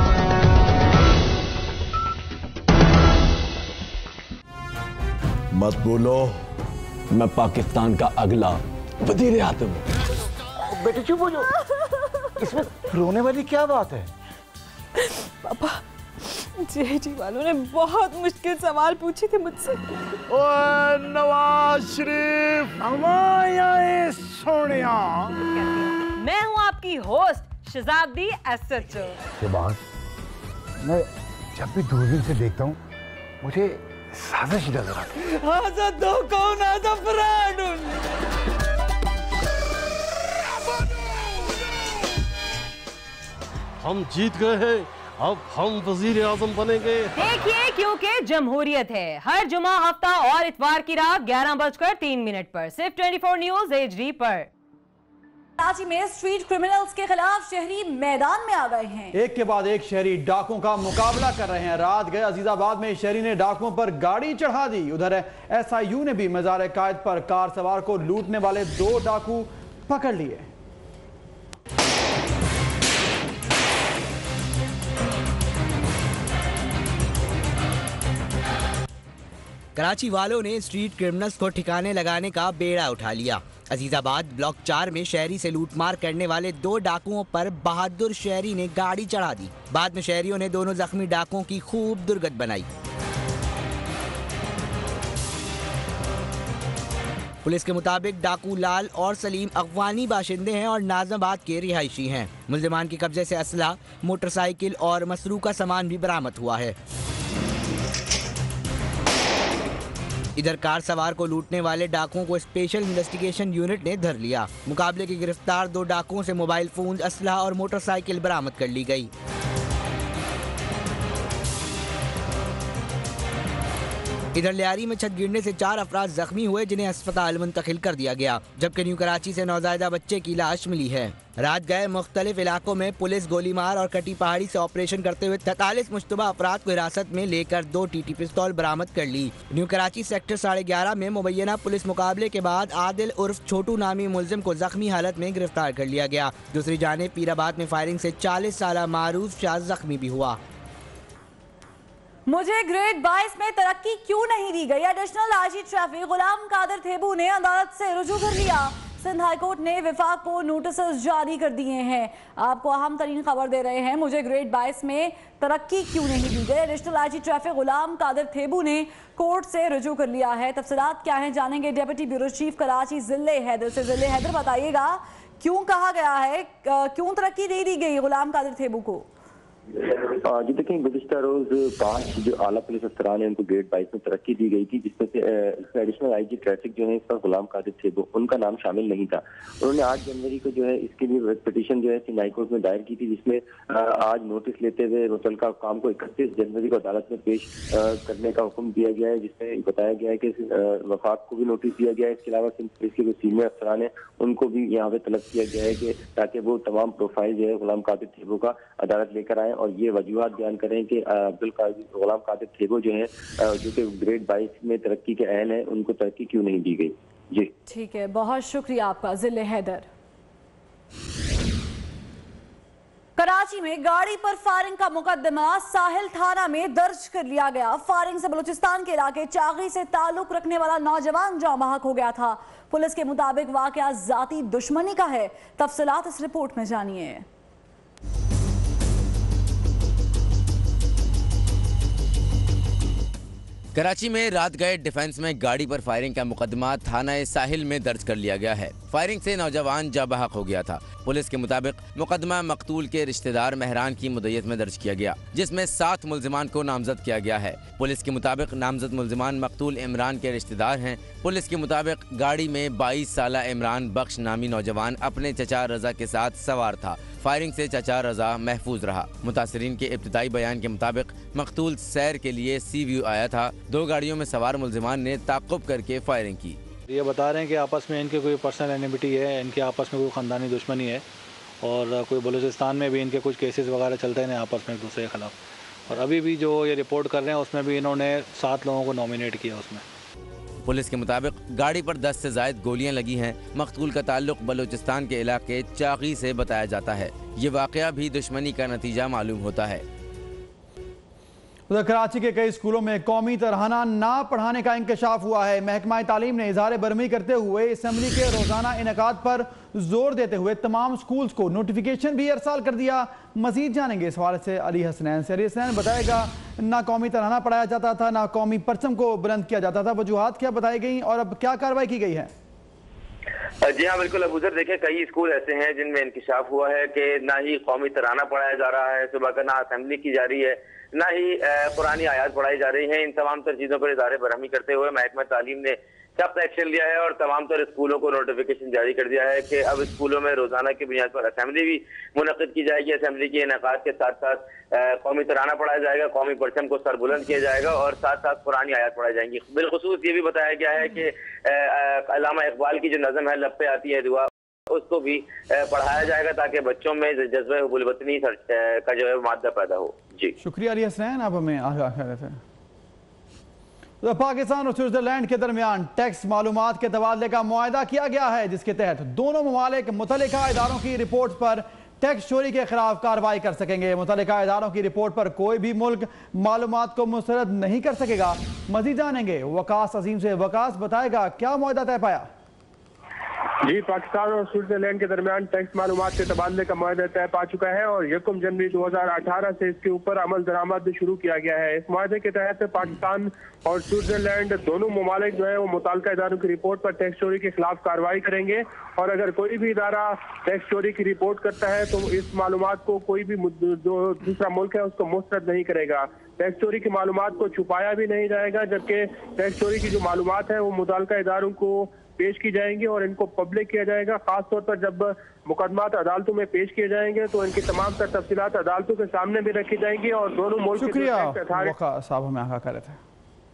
मत बोलो, मैं पाकिस्तान का अगला वजीर आज़म हूं। बेटे चुप हो जाओ, इसमें रोने वाली क्या बात है? पापा, JD वालों ने बहुत मुश्किल सवाल पूछे थे मुझसे। ओए नवाज शरीफ, हमारे सोनिया। मैं हूँ आपकी होस्ट शहजादी SHO। के बाद मैं जब भी दूरबीन से देखता हूँ मुझे साजिश नजर आती है। आजा दो कौन आजा फ्रॉड। हम जीत गए हैं, अब हम वजीर आजम बनेंगे। देखिए, क्योंकि जमहूरियत है। हर जुमा, हफ्ता और इतवार की रात 11:03 पर सिर्फ 24 न्यूज HD पर। कराची में स्ट्रीट क्रिमिनल्स के खिलाफ शहरी मैदान में आ गए हैं। एक के बाद एक शहरी डाकुओं का मुकाबला कर रहे हैं। रात गए अजीजाबाद में शहरी ने डाकुओं पर गाड़ी चढ़ा दी। उधर SIU ने भी मज़ार कायद पर कार सवार को लूटने वाले 2 डाकू पकड़ लिए। कराची वालों ने स्ट्रीट क्रिमिनल्स को ठिकाने लगाने का बेड़ा उठा लिया। अजीजाबाद ब्लॉक 4 में शहरी से लूटमार करने वाले 2 डाकुओं पर बहादुर शहरी ने गाड़ी चढ़ा दी। बाद में शहरियों ने दोनों जख्मी डाकुओं की खूब दुर्गत बनाई। पुलिस के मुताबिक डाकू लाल और सलीम अफगानी बाशिंदे हैं और नाजमाबाद के रिहायशी हैं। मुल्जिमान के कब्जे से असला, मोटरसाइकिल और मसरूका सामान भी बरामद हुआ है। इधर कार सवार को लूटने वाले डाकुओं को स्पेशल इन्वेस्टिगेशन यूनिट ने धर लिया। मुकाबले के गिरफ्तार 2 डाकुओं से मोबाइल फोन, असलहा और मोटरसाइकिल बरामद कर ली गई। इधर लियारी में छत गिरने से 4 अफराद जख्मी हुए, जिन्हें अस्पताल मुंतकिल कर दिया गया, जबकि न्यू कराची से नौज़ायदा बच्चे की लाश मिली है। रात गए मुख्तलिफ इलाकों में पुलिस गोलीमार और कटी पहाड़ी से ऑपरेशन करते हुए 43 मुश्तबा अफराद को हिरासत में लेकर 2 TT पिस्तौल बरामद कर ली। न्यू कराची सेक्टर 11.5 में मुबैना पुलिस मुकाबले के बाद आदिल उर्फ छोटू नामी मुलजिम को जख्मी हालत में गिरफ्तार कर लिया गया। दूसरी जानिब पीराबाद में फायरिंग से 40 साल मारूफ शाह जख्मी भी हुआ। मुझे ग्रेड 22 में तरक्की क्यों नहीं दी गई? Additional IG traffic Ghulam Qadir Thebo ने अदालत से रुजू कर लिया। सिंध हाई कोर्ट ने विफाक को नोटिस जारी कर दिए हैं। आपको अहम तरीन खबर दे रहे हैं, मुझे ग्रेड 22 में तरक्की क्यों नहीं दी गई? Additional IG traffic Ghulam Qadir Thebo ने कोर्ट से रुजू कर लिया है। तफसीलात क्या हैं जानेंगे डेप्यूटी ब्यूरो चीफ कराची जिले हैदर से। जिले हैदर, बताइएगा क्यों कहा गया है, क्यों तरक्की नहीं दी गई गुलाम कादिर थेबू को? जी देखिए, गुज़िश्ता रोज 5 जो आला पुलिस अफसरान है उनको ग्रेड 22 में तरक्की दी गई थी, जिसमें से एडिशनल IG ट्रैफिक जो है इसका गुलाम कादिर थे, उनका नाम शामिल नहीं था। उन्होंने 8 जनवरी को जो है इसके लिए पिटीशन जो है सिंध हाई कोर्ट में दायर की थी, जिसमें आज नोटिस लेते हुए मुतल्लिका काम को 31 जनवरी को अदालत में पेश करने का हुक्म दिया गया है, जिसमें बताया गया है कि वफाक को भी नोटिस दिया गया है। इसके अलावा सिंध पुलिस के जो सीनियर अफसरान है उनको भी यहाँ पे तलब किया गया है कि ताकि वो तमाम प्रोफाइल जो है गुलाम कादिर थेबो का अदालत लेकर आए और ये वजूहात बयान करें कि गुलाम कादिर थेबो जो है जो कि ग्रेड 22 में तरक्की के अहल हैं, उनको तरक्की क्यों नहीं दी गई? जी ठीक है, बहुत शुक्रिया आपका जिले हैदर। कराची में गाड़ी पर फायरिंग का मुकदमा साहिल थाना में दर्ज कर लिया गया। फायरिंग से बलूचिस्तान के इलाके चागी से ताल्लुक रखने वाला नौजवान जाँ बहक हो गया था। पुलिस के मुताबिक वाकया जाती दुश्मनी का है। तफसीलात इस रिपोर्ट में जानिए। कराची में रात गए डिफेंस में गाड़ी पर फायरिंग का मुकदमा थाना साहिल में दर्ज कर लिया गया है। फायरिंग से नौजवान जाँ बहक हो गया था। पुलिस के मुताबिक मुकदमा मकतूल के रिश्तेदार मेहरान की मुद्दत में दर्ज किया गया, जिसमें 7 मुल्जिमान को नामजद किया गया है। पुलिस के मुताबिक नामजद मुल्जिमान मकतूल इमरान के रिश्तेदार हैं। पुलिस के मुताबिक गाड़ी में 22 साल इमरान बख्श नामी नौजवान अपने चचा रजा के साथ सवार था। फायरिंग से चचा रजा महफूज रहा। मुतासरीन के इब्तिदाई बयान के मुताबिक मकतूल सैर के लिए सी व्यू आया था। 2 गाड़ियों में सवार मुल्जिमान ने ताक़ुब करके फायरिंग की। ये बता रहे हैं कि आपस में इनके कोई पर्सनल एनिमिटी है, इनके आपस में कोई ख़ानदानी दुश्मनी है और कोई बलूचिस्तान में भी इनके कुछ केसेस वगैरह चलते हैं आपस में एक दूसरे के खिलाफ। और अभी भी जो ये रिपोर्ट कर रहे हैं उसमें भी इन्होंने 7 लोगों को नॉमिनेट किया उसमें। पुलिस के मुताबिक गाड़ी पर 10 से ज़ायद गोलियां लगी हैं। मकतूल का ताल्लुक बलूचिस्तान के इलाके चागी से बताया जाता है। ये वाकया भी दुश्मनी का नतीजा मालूम होता है। उधर कराची के कई स्कूलों में कौमी तराना ना पढ़ाने का इंकशाफ हुआ है। महकमा तालीम ने इजहार बरहमी करते हुए असम्बली के रोजाना इनेकाद पर जोर देते हुए तमाम स्कूल्स को नोटिफिकेशन भी अरसाल कर दिया। मजीद जानेंगे इस हवाले से अली हसनैन से। अली हसनैन, बताएगा ना कौमी तराना पढ़ाया जाता था, ना कौमी परचम को बुलंद किया जाता था, वजूहात क्या बताई गई और अब क्या कार्रवाई की गई है? जी हाँ, बिल्कुल अबूजर, देखें कई स्कूल ऐसे हैं जिनमें इंकशाफ हुआ है कि ना ही कौमी तराना पढ़ाया जा रहा है, सुबह का ना असेंबली की जा रही है, ना ही कुरानी आयात पढ़ाई जा रही हैं। इन तमाम तर चीज़ों पर इज़हार बरहमी करते हुए महकमा तालीम ने सख्त एक्शन लिया है और तमाम तर स्कूलों को नोटिफिकेशन जारी कर दिया है कि अब स्कूलों में रोजाना की बुनियाद पर असेंबली भी मुनक्किद की जाएगी। असेंबली के इनेकाद के साथ साथ कौमी तराना पढ़ाया जाएगा, कौमी परचम को सरबुलंद किया जाएगा और साथ साथ पुरानी आयत पढ़ाई जाएंगी। बिलखुसूस ये भी बताया गया है कि अल्लामा इकबाल की जो नज़म है लब पे आती है दुआ, उसको भी पढ़ाया जाएगा ताकि बच्चों में जज्बे हुब्बुल वतनी का जो है मादा पैदा हो। जी शुक्रिया अली हसनैन, आप हमें आगाह कर रहे थे। तो पाकिस्तान और स्विट्जरलैंड के दरमियान टैक्स मालूमात के तबादले का मुआहदा किया गया है, जिसके तहत दोनों ममालिक मुतल्लिका इदारों की रिपोर्ट पर टैक्स चोरी के खिलाफ कार्रवाई कर सकेंगे। मुतल्लिका इदारों की रिपोर्ट पर कोई भी मुल्क मालूमात को मुस्तरद नहीं कर सकेगा। मजीद जानेंगे वकास अजीम से। वकास बताएगा क्या मुआहदा तय पाया? जी, पाकिस्तान और स्विट्जरलैंड के दरमियान टैक्स मालूमात के तबादले का मुआहदा तय पा चुका है और 1 जनवरी 2018 से इसके ऊपर अमल दरामद शुरू किया गया है। इस मुआहदे के तहत पाकिस्तान और स्विट्जरलैंड दोनों ममालिक जो है वो मुताल्लिका इदारों की रिपोर्ट पर टैक्स चोरी के खिलाफ कार्रवाई करेंगे और अगर कोई भी इदारा टैक्स चोरी की रिपोर्ट करता है तो इस मालूमात को कोई भी जो दूसरा मुल्क है उसको मुस्तरद नहीं करेगा। टैक्स चोरी की मालूमात को छुपाया भी नहीं जाएगा, जबकि टैक्स चोरी की जो मालूमात है वो मुताल्लिका इदारों को पेश की जाएंगी और इनको पब्लिक किया जाएगा। खासतौर पर जब मुकदमात अदालतों में पेश किए जाएंगे तो इनकी तमाम तर तफसीलात अदालतों के सामने भी रखी जाएंगी और दोनों मुल्क साहब हमें आगाह कर रहे थे।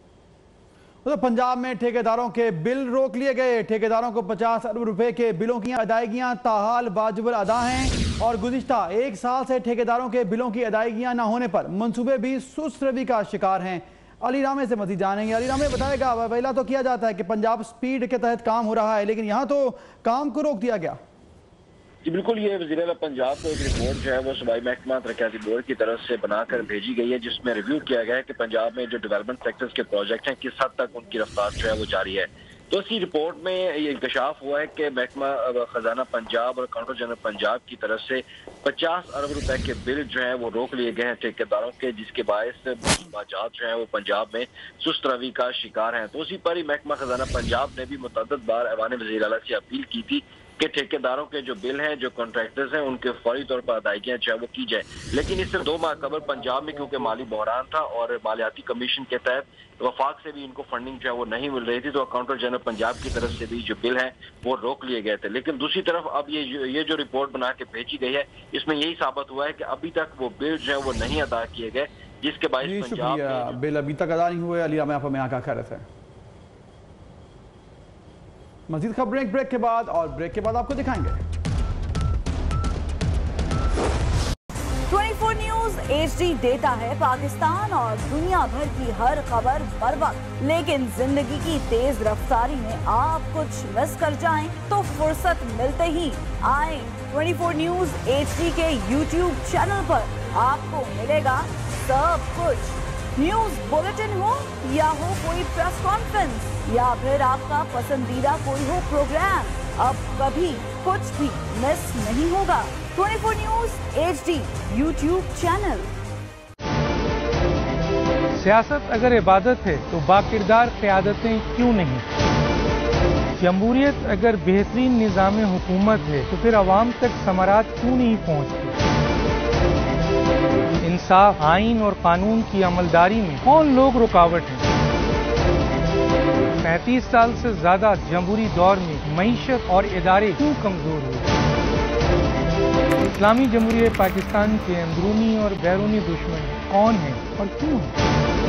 तो पंजाब में ठेकेदारों के बिल रोक लिए गए। ठेकेदारों को 50 अरब रुपए के बिलों की अदायगियां ताहाल वाजिबुल अदा हैं और गुज़िश्ता 1 साल से ठेकेदारों के बिलों की अदायगियां न होने पर मंसूबे भी सुस्त रवि का शिकार हैं। अली रामे से मजीद जानेंगे। अली रामे बताएगा, पहला तो किया जाता है कि पंजाब स्पीड के तहत काम हो रहा है, लेकिन यहाँ तो काम को रोक दिया गया। जी बिल्कुल, ये वज़ीर-ए-आला पंजाब को एक रिपोर्ट जो है वो सूबाई महकमा तरक्याती बोर्ड की तरफ से बनाकर भेजी गई है, जिसमें रिव्यू किया गया है कि पंजाब में जो डेवलपमेंट सेक्टर्स के प्रोजेक्ट हैं किस हद तक उनकी रफ्तार जो है वो जारी है। तो इसी रिपोर्ट में ये इंकशाफ हुआ है कि महकमा खजाना पंजाब और काउंटर जनरल पंजाब की तरफ से 50 अरब रुपए के बिल जो है वो रोक लिए गए हैं ठेकेदारों के, जिसके बायस बाजात जो है वो पंजाब में सुस्त रवि का शिकार हैं। तो उसी पर ही महकमा खजाना पंजाब ने भी मुतअद्दिद बार ऐवान वज़ीर-ए-आला से अपील की थी कि ठेकेदारों के जो बिल हैं, जो कॉन्ट्रैक्टर्स हैं, उनके फौरी तौर पर अदायगियां जो है वो की जाए। लेकिन इससे 2 माह कबल पंजाब में क्योंकि माली बहरान था और मालियाती कमीशन के तहत वफाक से भी इनको फंडिंग जो है वो नहीं मिल रही थी, तो अकाउंटर जनरल पंजाब की तरफ से भी जो बिल हैं वो रोक लिए गए थे। लेकिन दूसरी तरफ अब ये जो रिपोर्ट बना के भेजी गई है, इसमें यही साबित हुआ है कि अभी तक वो बिल जो है वो नहीं अदा किए गए, जिसके बायस पंजाब बिल अभी तक अदा नहीं हुए। अली में आप हमें आगाह कर रहे थे। मजीद खबरें ब्रेक के बाद, और ब्रेक के बाद आपको दिखाएंगे। 24 न्यूज HD देता है पाकिस्तान और दुनिया भर की हर खबर बर वक्त, लेकिन जिंदगी की तेज रफ्तारी में आप कुछ मिस कर जाएं तो फुर्सत मिलते ही आए 24 न्यूज HD के YouTube चैनल पर। आपको मिलेगा सब कुछ। न्यूज बुलेटिन हो या हो कोई प्रेस कॉन्फ्रेंस या फिर आपका पसंदीदा कोई हो प्रोग्राम, अब कभी कुछ भी मिस नहीं होगा। 24 न्यूज HD YouTube चैनल। सियासत अगर इबादत है तो बाकिरदार क़यादतें क्यों नहीं? जमहूरियत अगर बेहतरीन निज़ाम हुकूमत है तो फिर अवाम तक समारात क्यों नहीं पहुँचती? इंसाफ, आइन और कानून की अमलदारी में कौन लोग रुकावट हैं? 35 साल से ज्यादा जमहूरी दौर में मईशत और इदारे क्यों कमजोर हुए? इस्लामी जमहूरियत पाकिस्तान के अंदरूनी और बैरूनी दुश्मन कौन हैं और क्यों हैं?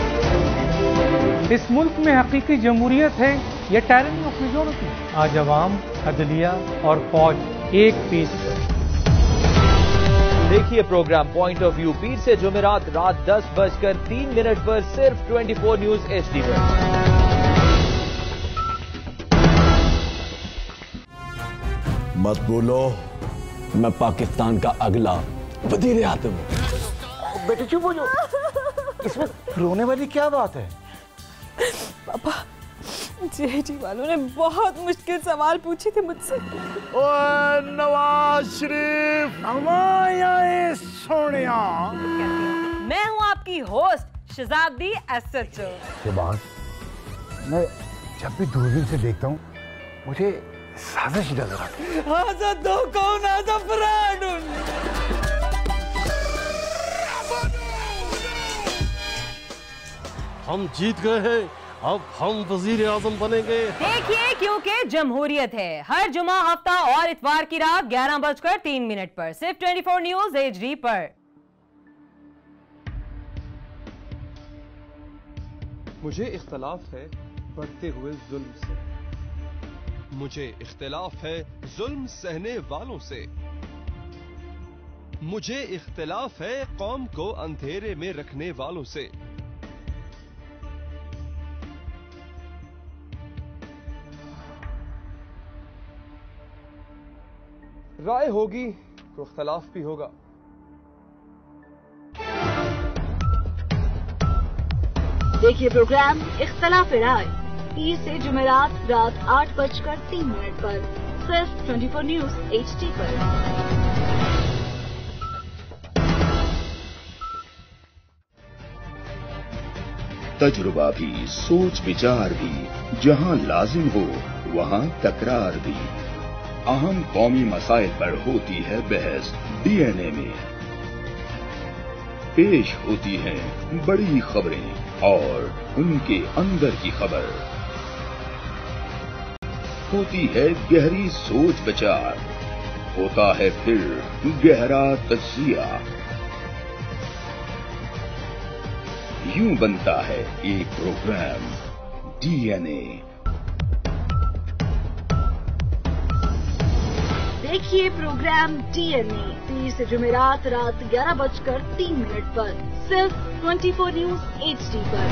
इस मुल्क में हकीकी जमहूरियत है या टायरनी ऑफ मेजॉरिटी? आज अवाम, अदलिया और फौज एक पीस पर। देखिए प्रोग्राम पॉइंट ऑफ व्यू पीर से जुमेरात रात 10:03 पर सिर्फ 24 न्यूज HD पर। मत बोलो, मैं पाकिस्तान का अगला वजीर आज़म हूँ। बेटे चुप हो जाओ, इसमें रोने वाली क्या बात है? पापा, JD वालों ने बहुत मुश्किल सवाल पूछे थे मुझसे। ओए नवाज शरीफ, हमारे सोनिया। मैं हूँ आपकी होस्ट शहजादी SHO। शहबाज, मैं जब भी दूरबीन से देखता हूँ मुझे साजिश नजर आती है। हम जीत गए हैं अब हम वजीर आजम बनेंगे। देखिए, क्योंकि जमहूरियत है। हर जुमा, हफ्ता और इतवार की रात 11:03 पर सिर्फ 24 न्यूज HD पर। मुझे इख्तलाफ है बढ़ते हुए जुल्म से, मुझे इख्तलाफ है जुल्म सहने वालों से, मुझे इख्तलाफ है कौम को अंधेरे में रखने वालों से। राय होगी तो इख्तलाफ भी होगा। देखिए प्रोग्राम इख्तलाफ राय 30 से जुमेरात रात 8:03 पर सिर्फ 24 न्यूज HD पर। तजुर्बा भी, सोच विचार भी, जहां लाजिम हो वहां तकरार भी। अहम कौमी मसाइल पर होती है बहस DNA में। पेश होती हैं बड़ी खबरें और उनके अंदर की खबर। होती है गहरी सोच विचार, होता है फिर गहरा तजिया। यूं बनता है एक प्रोग्राम DNA। देखिए प्रोग्राम DNA 30 से जुमेरात रात 11:03 पर सिर्फ 24 न्यूज HD पर।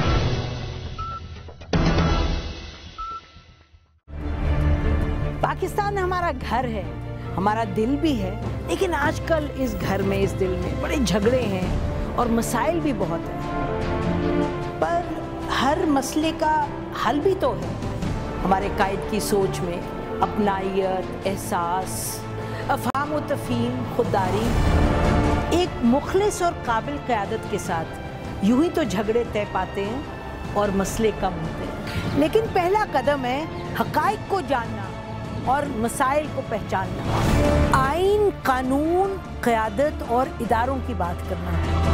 पाकिस्तान हमारा घर है, हमारा दिल भी है, लेकिन आजकल इस घर में, इस दिल में बड़े झगड़े हैं और मसाइल भी बहुत हैं। पर हर मसले का हल भी तो है। हमारे कायद की सोच में अपनाइयत, एहसास, अफ़हाम व तफ़हीम, खुददारी। एक मुखलिस और काबिल क़यादत के साथ यूं ही तो झगड़े तय पाते हैं और मसले कम होते हैं। लेकिन पहला कदम है हक़ाइक़ को जानना और मसाइल को पहचानना। आइन, कानून, क़यादत और इदारों की बात करना।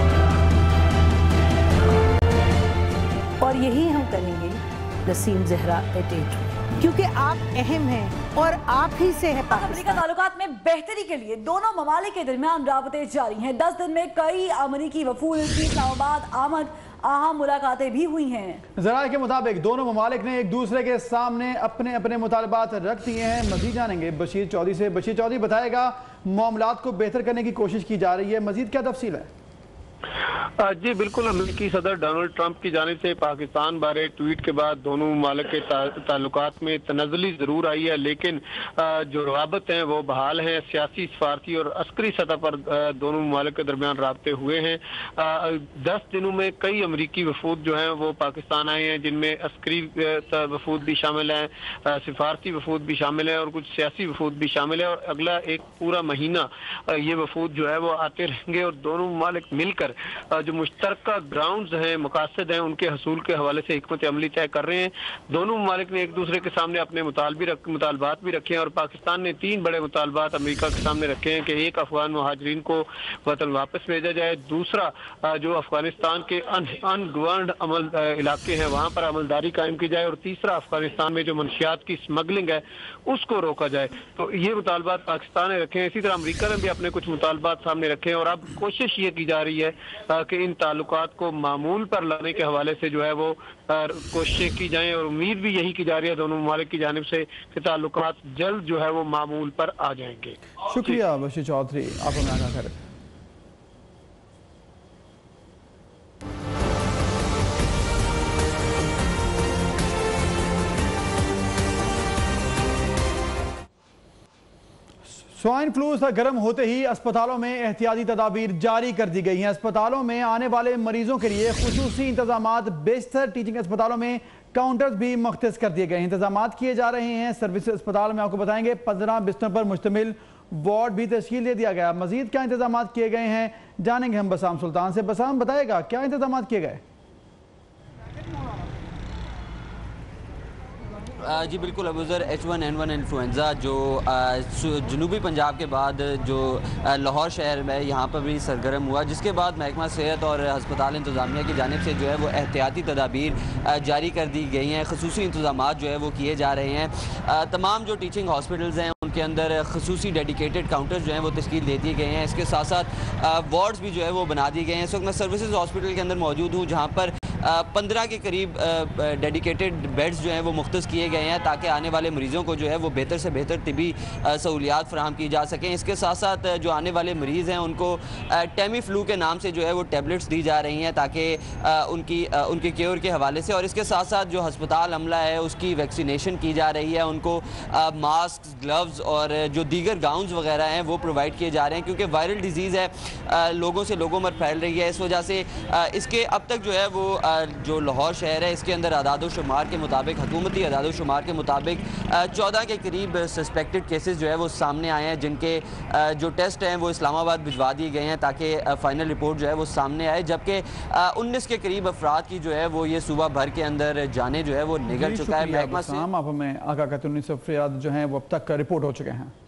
और यही हम करेंगे नसीम ज़हरा एट 8, क्योंकि आप अहम हैं और आप ही से है अमरीका ताल्लुकात में बेहतरी के लिए दोनों ममालिक के दरमियान राबते जारी हैं। 10 दिन में कई अमरीकी वफूद की इस्लामाबाद आमद, अहम मुलाकातें भी हुई हैं। ज़राए के मुताबिक दोनों ममालिक ने एक दूसरे के सामने अपने अपने मुतालबात रख दिए हैं। मजीद जानेंगे बशीर चौधरी से। बशीर चौधरी बताएगा, मामलात को बेहतर करने की कोशिश की जा रही है, मजीद क्या तफसील है? जी बिल्कुल, अमेरिकी सदर डोनाल्ड ट्रंप की जानिब से पाकिस्तान बारे ट्वीट के बाद दोनों ममालिक के ताल्लुकात में तनज़्ज़ुली जरूर आई है, लेकिन जो रवाबत हैं वो बहाल हैं। सियासी, सफारती और अस्करी सतह पर दोनों ममालिक के दरमियान राब्ते हुए हैं। 10 दिनों में कई अमरीकी वफूद जो हैं वो पाकिस्तान आए हैं, जिनमें अस्करी वफूद भी शामिल हैं, सिफारती वफूद भी शामिल हैं और कुछ सियासी वफूद भी शामिल है। और अगला एक पूरा महीना ये वफूद जो है वो आते रहेंगे और दोनों ममालिक मिलकर जो मुश्तरका ग्राउंड्स हैं, मकासद हैं, उनके हसूल के हवाले से हिकमत अमली तय कर रहे हैं। दोनों ममालिक ने एक दूसरे के सामने अपने मुतालबात भी रखे हैं और पाकिस्तान ने 3 बड़े मुतालबात अमेरिका के सामने रखे हैं कि एक, अफगान मुहाजिरीन को वतन वापस भेजा जाए, दूसरा जो अफगानिस्तान के अनगवर्नड अमल इलाके हैं वहाँ पर अमलदारी कायम की जाए, और तीसरा अफगानिस्तान में जो मनशियात की स्मगलिंग है उसको रोका जाए। तो ये मुतालबात पाकिस्तान ने रखे हैं। इसी तरह अमेरिका ने भी अपने कुछ मुतालबात सामने रखे हैं और अब कोशिश ये की जा रही है कि इन ताल्लुकात को मामूल पर लाने के हवाले से जो है वो कोशिशें की जाएं, और उम्मीद भी यही की जा रही है दोनों ममालिक की जानिब से कि ताल्लुकात जल्द जो है वो मामूल पर आ जाएंगे। शुक्रिया बशीर चौधरी, आप हमें आगाह करें। स्वाइन फ्लू से गर्म होते ही अस्पतालों में एहतियाती तदाबीर जारी कर दी गई हैं। अस्पतालों में आने वाले मरीजों के लिए खुसूसी इंतजामात, बेशतर टीचिंग अस्पतालों में काउंटर्स भी मुख्तस कर दिए गए हैं। इंतजामात किए जा रहे हैं। सर्विस अस्पताल में आपको बताएंगे 15 बिस्तरों पर मुश्तमिल वार्ड भी तश्कील दे दिया गया। मजीद क्या इंतजामात किए गए हैं जानेंगे हम बसाम सुल्तान से। बसाम बताएगा क्या इंतजामात किए गए? जी बिल्कुल अबूज़र, H1N1 इन्फ्लुएंज़ा जो जनूबी पंजाब के बाद जो लाहौर शहर में यहाँ पर भी सरगर्म हुआ, जिसके बाद महकमा सेहत और अस्पताल इंतज़ामिया की जानिब से जो है वो एहतियाती तदाबीर जारी कर दी गई हैं। खसूसी इंतज़ाम जो है वो किए जा रहे हैं। तमाम जो टीचिंग हॉस्पिटल्स हैं उनके अंदर खसूसी डेडिकेटेड काउंटर्स जो हैं वो तश्कील दे दिए गए हैं। इसके साथ साथ वार्ड्स भी जो है वो बना दिए गए हैं। इस वक्त मैं सर्विसेज हॉस्पिटल के अंदर मौजूद हूँ, जहाँ पर 15 के करीब डेडिकेटेड बेड्स जो हैं वो मुख्तस किए गए हैं ताकि आने वाले मरीज़ों को जो है वो बेहतर से बेहतर तिबी सहूलियात फराहम की जा सकें। इसके साथ साथ जो आने वाले मरीज़ हैं उनको टेमी फ्लू के नाम से जो है वो टैबलेट्स दी जा रही हैं ताकि उनकी क्योर के हवाले से, और इसके साथ साथ जो हस्पताल अमला है उसकी वैक्सीनेशन की जा रही है। उनको मास्क, ग्लव्स और जो दीगर गाउन्स वगैरह हैं वो प्रोवाइड किए जा रहे हैं, क्योंकि वायरल डिजीज़ है, लोगों से लोगों में फैल रही है। इस वजह से इसके अब तक जो है वो जो लाहौर शहर है इसके अंदर आदाद-ओ-शुमार के मुताबिक, हुकूमती आदाद-ओ-शुमार के मुताबिक 14 के करीब सस्पेक्टेड केसेस जो है वो सामने आए हैं, जिनके जो टेस्ट हैं वो इस्लामाबाद भिजवा दिए गए हैं ताकि फाइनल रिपोर्ट जो है वो सामने आए। जबकि 19 के करीब अफराद की जो है वो ये सूबा भर के अंदर जाने जो है वो निगल चुका है। महकमा से आप हमें आगाह करते 19 अफराद जो हैं वो अब तक रिपोर्ट हो चुके हैं।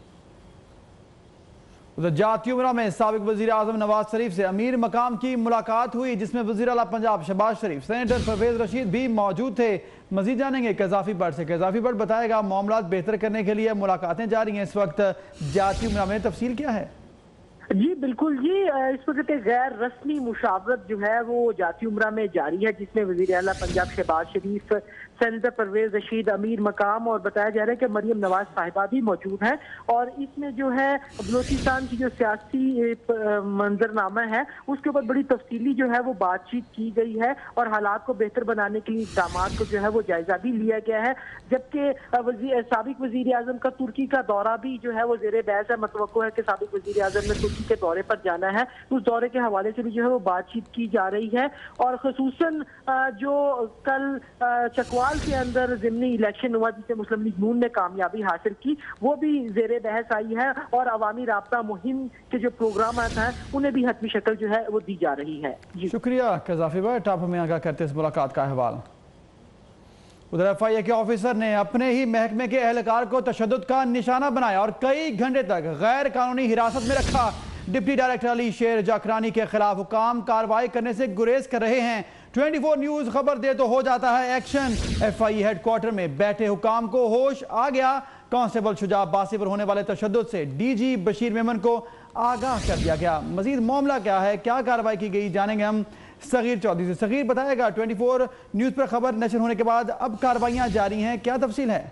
उधर जाती उमरा में साबिक वज़ीर आज़म नवाज शरीफ से अमीर मकाम की मुलाकात हुई, जिसमें वज़ीर आला पंजाब शहबाज शरीफ, सेनेटर परवेज रशीद भी मौजूद थे। मजीद जानेंगे कज़ाफ़ी बट से। कज़ाफ़ी बट बताएगा मामलात बेहतर करने के लिए मुलाकातें जारी हैं इस वक्त जाती उमरा में, तफसील क्या है? जी बिल्कुल जी, इस वक्त एक गैर रस्मी मुशावरत जो है वो जाती उमरा में जारी है, जिसमें वज़ीर आला पंजाब शहबाज शरीफ, सेनेटर परवेज रशीद, अमीर मकाम और बताया जा रहा है कि मरियम नवाज साहिबा भी मौजूद है। और इसमें जो है बलोचिस्तान की जो सियासी मंजरनामा है उसके ऊपर बड़ी तफसीली जो है वो बातचीत की गई है और हालात को बेहतर बनाने के लिए इक़दाम को जो है वो जायजा भी लिया गया है। जबकि साबिक वज़ीर आज़म का तुर्की का दौरा भी जो है वो ज़ेरे बहस है। मतवक्को है कि साबिक वज़ीर आज़म ने तुर्की के दौरे पर जाना है, उस दौरे के हवाले से भी जो है वो बातचीत की जा रही है। और खसूसन जो कल चकवाल के अंदर ज़िमनी इलेक्शन हुआ जिसे मुस्लिम लीग नून ने कामयाबी हासिल की, वो भी ज़ेरे बहस आई है और अवामी राब्ता मुहिम के जो प्रोग्राम हैं उन्हें भी हतमी शक्ल जो है वो दी जा रही है। शुक्रिया कज़ाफ़ी बट, आप हमें आगाह करते इस मुलाकात का अहवाल। उधर FIA के ऑफिसर ने अपने ही महकमे के एहलकार को तशद्दुद का निशाना बनाया और कई घंटे तक गैर कानूनी हिरासत में रखा। डिप्टी डायरेक्टर अली शेर जाकरानी के खिलाफ हुकाम कार्रवाई करने से गुरेज कर रहे हैं। 24 न्यूज खबर दे तो हो जाता है एक्शन। FIA हेडक्वार्टर में बैठे हुकाम को होश आ गया। कांस्टेबल शुजा अब्बासी पर होने वाले तशद्दुद से DG बशीर मेमन को आगाह कर दिया गया। मजीद मामला क्या है, क्या कार्रवाई की गई, जानेंगे हम सगीर चौधरी से। सगीर बताएगा 24 न्यूज पर खबर नशर होने के बाद अब कार्रवाइयां जारी हैं, क्या तफसील है?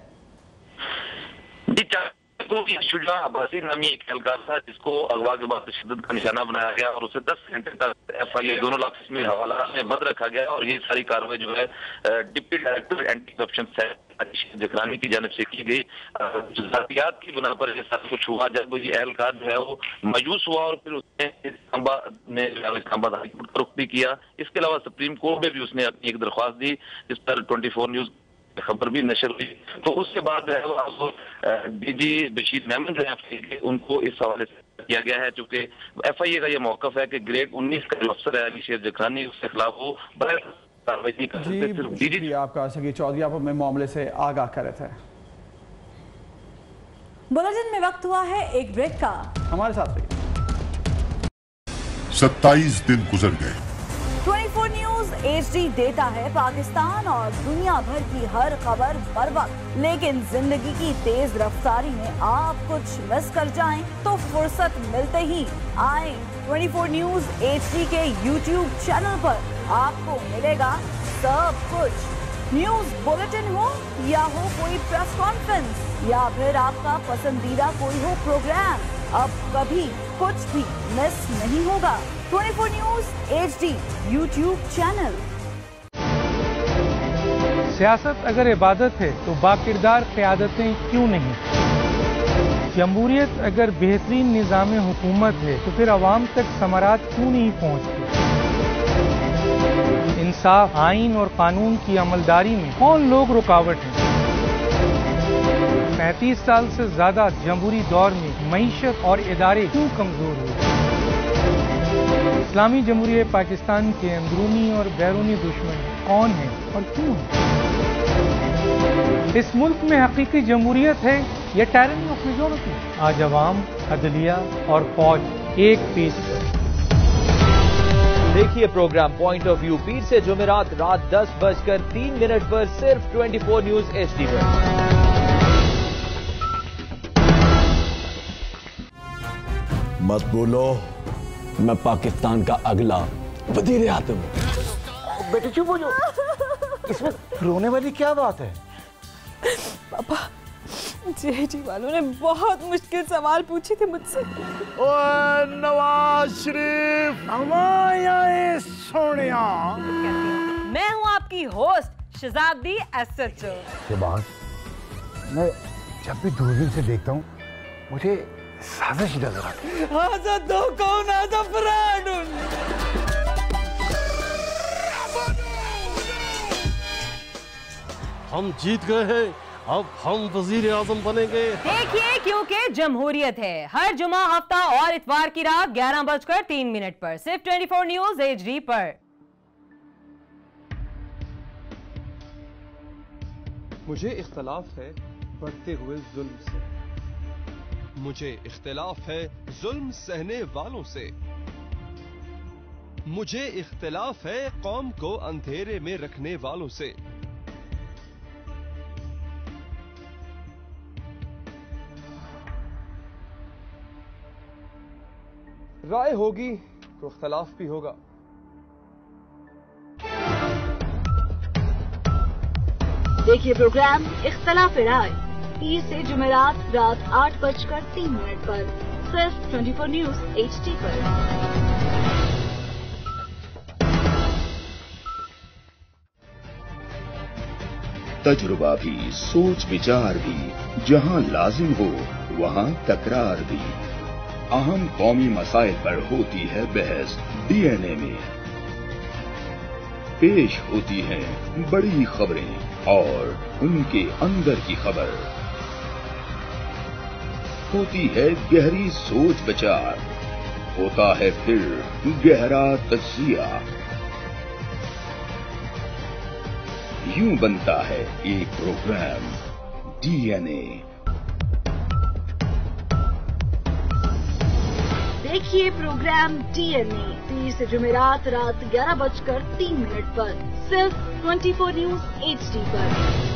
शुजा अब्बासी नामी एक एहलकार था जिसको अगवा के बाद तशद्दुद का निशाना बनाया गया और उसे 10 घंटे तक FIA दोनों लाख में हवाला में बंद रखा गया। और ये सारी कार्रवाई जो है deputy director anti corruption Jakrani की जानब से की गई। जातियात की बुना पर सब कुछ हुआ जब ये एहलकार जो है वो मायूस हुआ और फिर उसने इस्लामाबाद हाई कोर्ट का रुख भी किया। इसके अलावा सुप्रीम कोर्ट में भी उसने अपनी एक दरख्वास्त दी जिस पर 24 न्यूज खबर भी नशर हुई। तो उसके बाद जो है वो DG बशीर मेमन जो है उनको इस हवाले से किया गया है, चूंकि FIA का ये मौकफ है कि ग्रेड 19 का जो अफसर है अली शेर जकरानी उसके खिलाफ वो कार्रवाई नहीं कर सकते। जी आपका सगीर चौधरी, आप हमें मामले से आगाह कर रहे थे। बुलेटिन में वक्त हुआ है एक ब्रेक का, हमारे साथ रहिए। 27 दिन गुजर गए। 24 न्यूज HD देता है पाकिस्तान और दुनिया भर की हर खबर बर वक्त, लेकिन जिंदगी की तेज रफ्तारी में आप कुछ मिस कर जाएं तो फुर्सत मिलते ही आए 24 न्यूज HD के YouTube चैनल पर। आपको मिलेगा सब कुछ, न्यूज बुलेटिन हो या हो कोई प्रेस कॉन्फ्रेंस या फिर आपका पसंदीदा कोई हो प्रोग्राम, अब कभी कुछ भी मिस नहीं होगा। 24 न्यूज HD YouTube चैनल। सियासत अगर इबादत है तो बाकिरदार क़यादतें क्यों नहीं? जमहूरियत अगर बेहतरीन निज़ाम हुकूमत है तो फिर अवाम तक समारात क्यों नहीं पहुँचती? इंसाफ, आइन और कानून की अमलदारी में कौन लोग रुकावट हैं? 35 साल से ज्यादा जमहूरी दौर में मईशत और इदारे क्यों कमजोर हुए? इस्लामी जमहूरियत पाकिस्तान के अंदरूनी और बैरूनी दुश्मन कौन हैं और क्यों हैं? इस मुल्क में हकीकी जमहूरियत है या टायरनी ऑफ मेजॉरिटी? आज अवाम, अदलिया और फौज एक पीस पर। देखिए प्रोग्राम पॉइंट ऑफ व्यू पीर से जुमेरात रात 10:03 पर सिर्फ 24 न्यूज HD पर। मत बोलो मैं पाकिस्तान का अगला वजीर आज़म हूं। बेटे चुप हो जाओ, इसमें रोने वाली क्या बात है? पापा, जेडी वालों ने बहुत मुश्किल सवाल पूछे थे मुझसे। ओए नवाज शरीफ, हमारे सोनिया। मैं हूं आपकी होस्ट शहजादी SHO। शहबाज, मैं जब भी दूरबीन से देखता हूँ मुझे साजिश नजर आती है। हम जीत गए हैं, अब हम वजीर आजम बनेंगे। देखिए क्योंकि जमहूरियत है। हर जुमा, हफ्ता और इतवार की रात 11:03 पर सिर्फ 24 न्यूज HD पर। मुझे इख्तलाफ है बढ़ते हुए जुल्म से, मुझे इख्तलाफ है जुल्म सहने वालों से, मुझे इख्तलाफ है कौम को अंधेरे में रखने वालों से। राय होगी तो इख्तलाफ भी होगा। देखिए प्रोग्राम इख्तलाफ राय पीर से जुमेरात रात 8:03 पर सिर्फ 24 न्यूज HD पर। तजुर्बा भी, सोच विचार भी, जहां लाजिम हो वहां तकरार भी। अहम कौमी मसाइल पर होती है बहस DNA में। पेश होती हैं बड़ी खबरें और उनके अंदर की खबर। होती है गहरी सोच विचार, होता है फिर गहरा तजिया। यूं बनता है एक प्रोग्राम DNA। देखिए प्रोग्राम DNA पीर से जुमेरात रात 11:03 पर सिर्फ 24 न्यूज HD पर।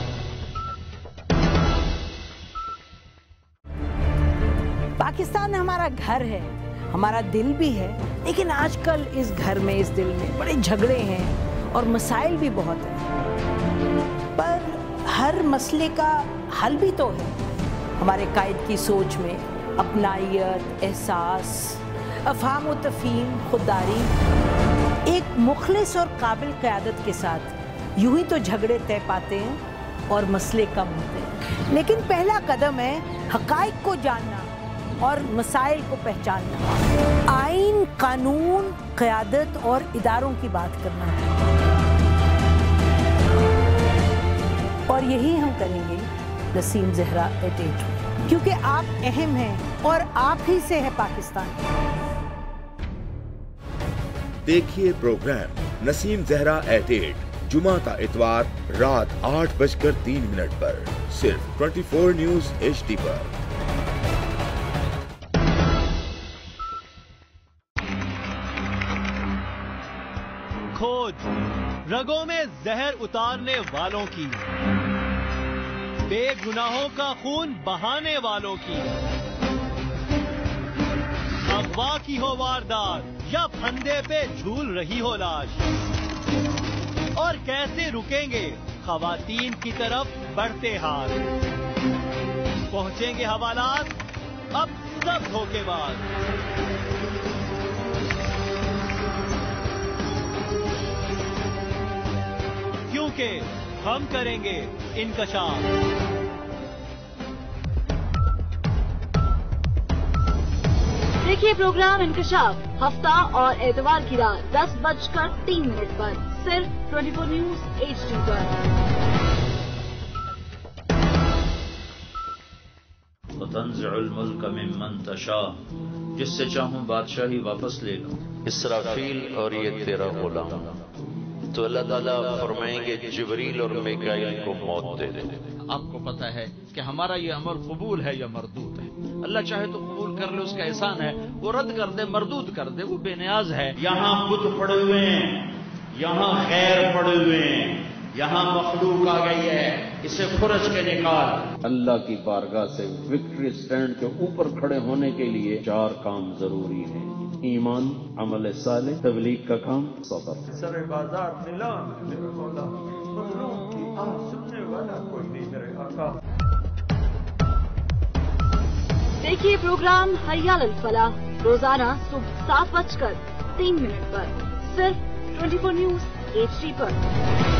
पाकिस्तान हमारा घर है, हमारा दिल भी है, लेकिन आजकल इस घर में, इस दिल में बड़े झगड़े हैं और मसाइल भी बहुत हैं। पर हर मसले का हल भी तो है। हमारे कायद की सोच में अपनाइयत, एहसास, अफहाम व तफहीम, खुददारी। एक मुखलिस और काबिल क़यादत के साथ यूं ही तो झगड़े तय पाते हैं और मसले कम होते हैं। लेकिन पहला कदम है हक़ाइक़ को जानना और मसाइल को पहचानना। आइन, कानून, क़यादत और इदारों की बात करना। और यही हम करेंगे नसीम ज़हरा एट 8, क्योंकि आप अहम हैं और आप ही से है पाकिस्तान। देखिए प्रोग्राम नसीम ज़हरा एट 8 जुमा ता इतवार रात 8:03 पर सिर्फ 24 न्यूज HD पर। खोज रगों में जहर उतारने वालों की, बेगुनाहों का खून बहाने वालों की। अगवा की हो वारदात या फंदे पे झूल रही हो लाश, और कैसे रुकेंगे खवातीन की तरफ बढ़ते हाथ। पहुंचेंगे हवालात अब सब धोखेबाज। क्योंकि हम करेंगे इनकशाफ। देखिए प्रोग्राम इंकशाफ हफ्ता और एतवार की रात 10:03 पर सिर्फ 24 न्यूज HD पर। वतंज़िउल मुल्क मिम्मन तशा, जिससे चाहूं बादशाही वापस ले लूं। इसराफील और ये तेरा गुलाम। तो अल्लाह ताला फरमाएंगे जिब्रील और मिकाईल को मौत दे दे। आपको पता है कि हमारा ये अमल कबूल है या मरदूद है। अल्लाह चाहे तो कबूल कर ले, उसका एहसान है, वो रद्द कर दे, मरदूद कर दे, वो बेनियाज है। यहाँ बुत पड़े हुए हैं, यहाँ खैर पड़े हुए हैं, यहाँ मखलूक आ गई है, इसे खुरच के निकाल। अल्लाह की बारगाह से विक्ट्री स्टैंड के ऊपर खड़े होने के लिए 4 काम जरूरी हैं: ईमान, अमल साले, तबलीग का काम, सब्र। सरे बाजार मिला मेरे मौला, मखलूक की आह सुनने वाला कोई नहीं मेरे आका। देखिए प्रोग्राम हरियाणा फलाह रोजाना सुबह 7:03 पर सिर्फ 24 न्यूज HD पर।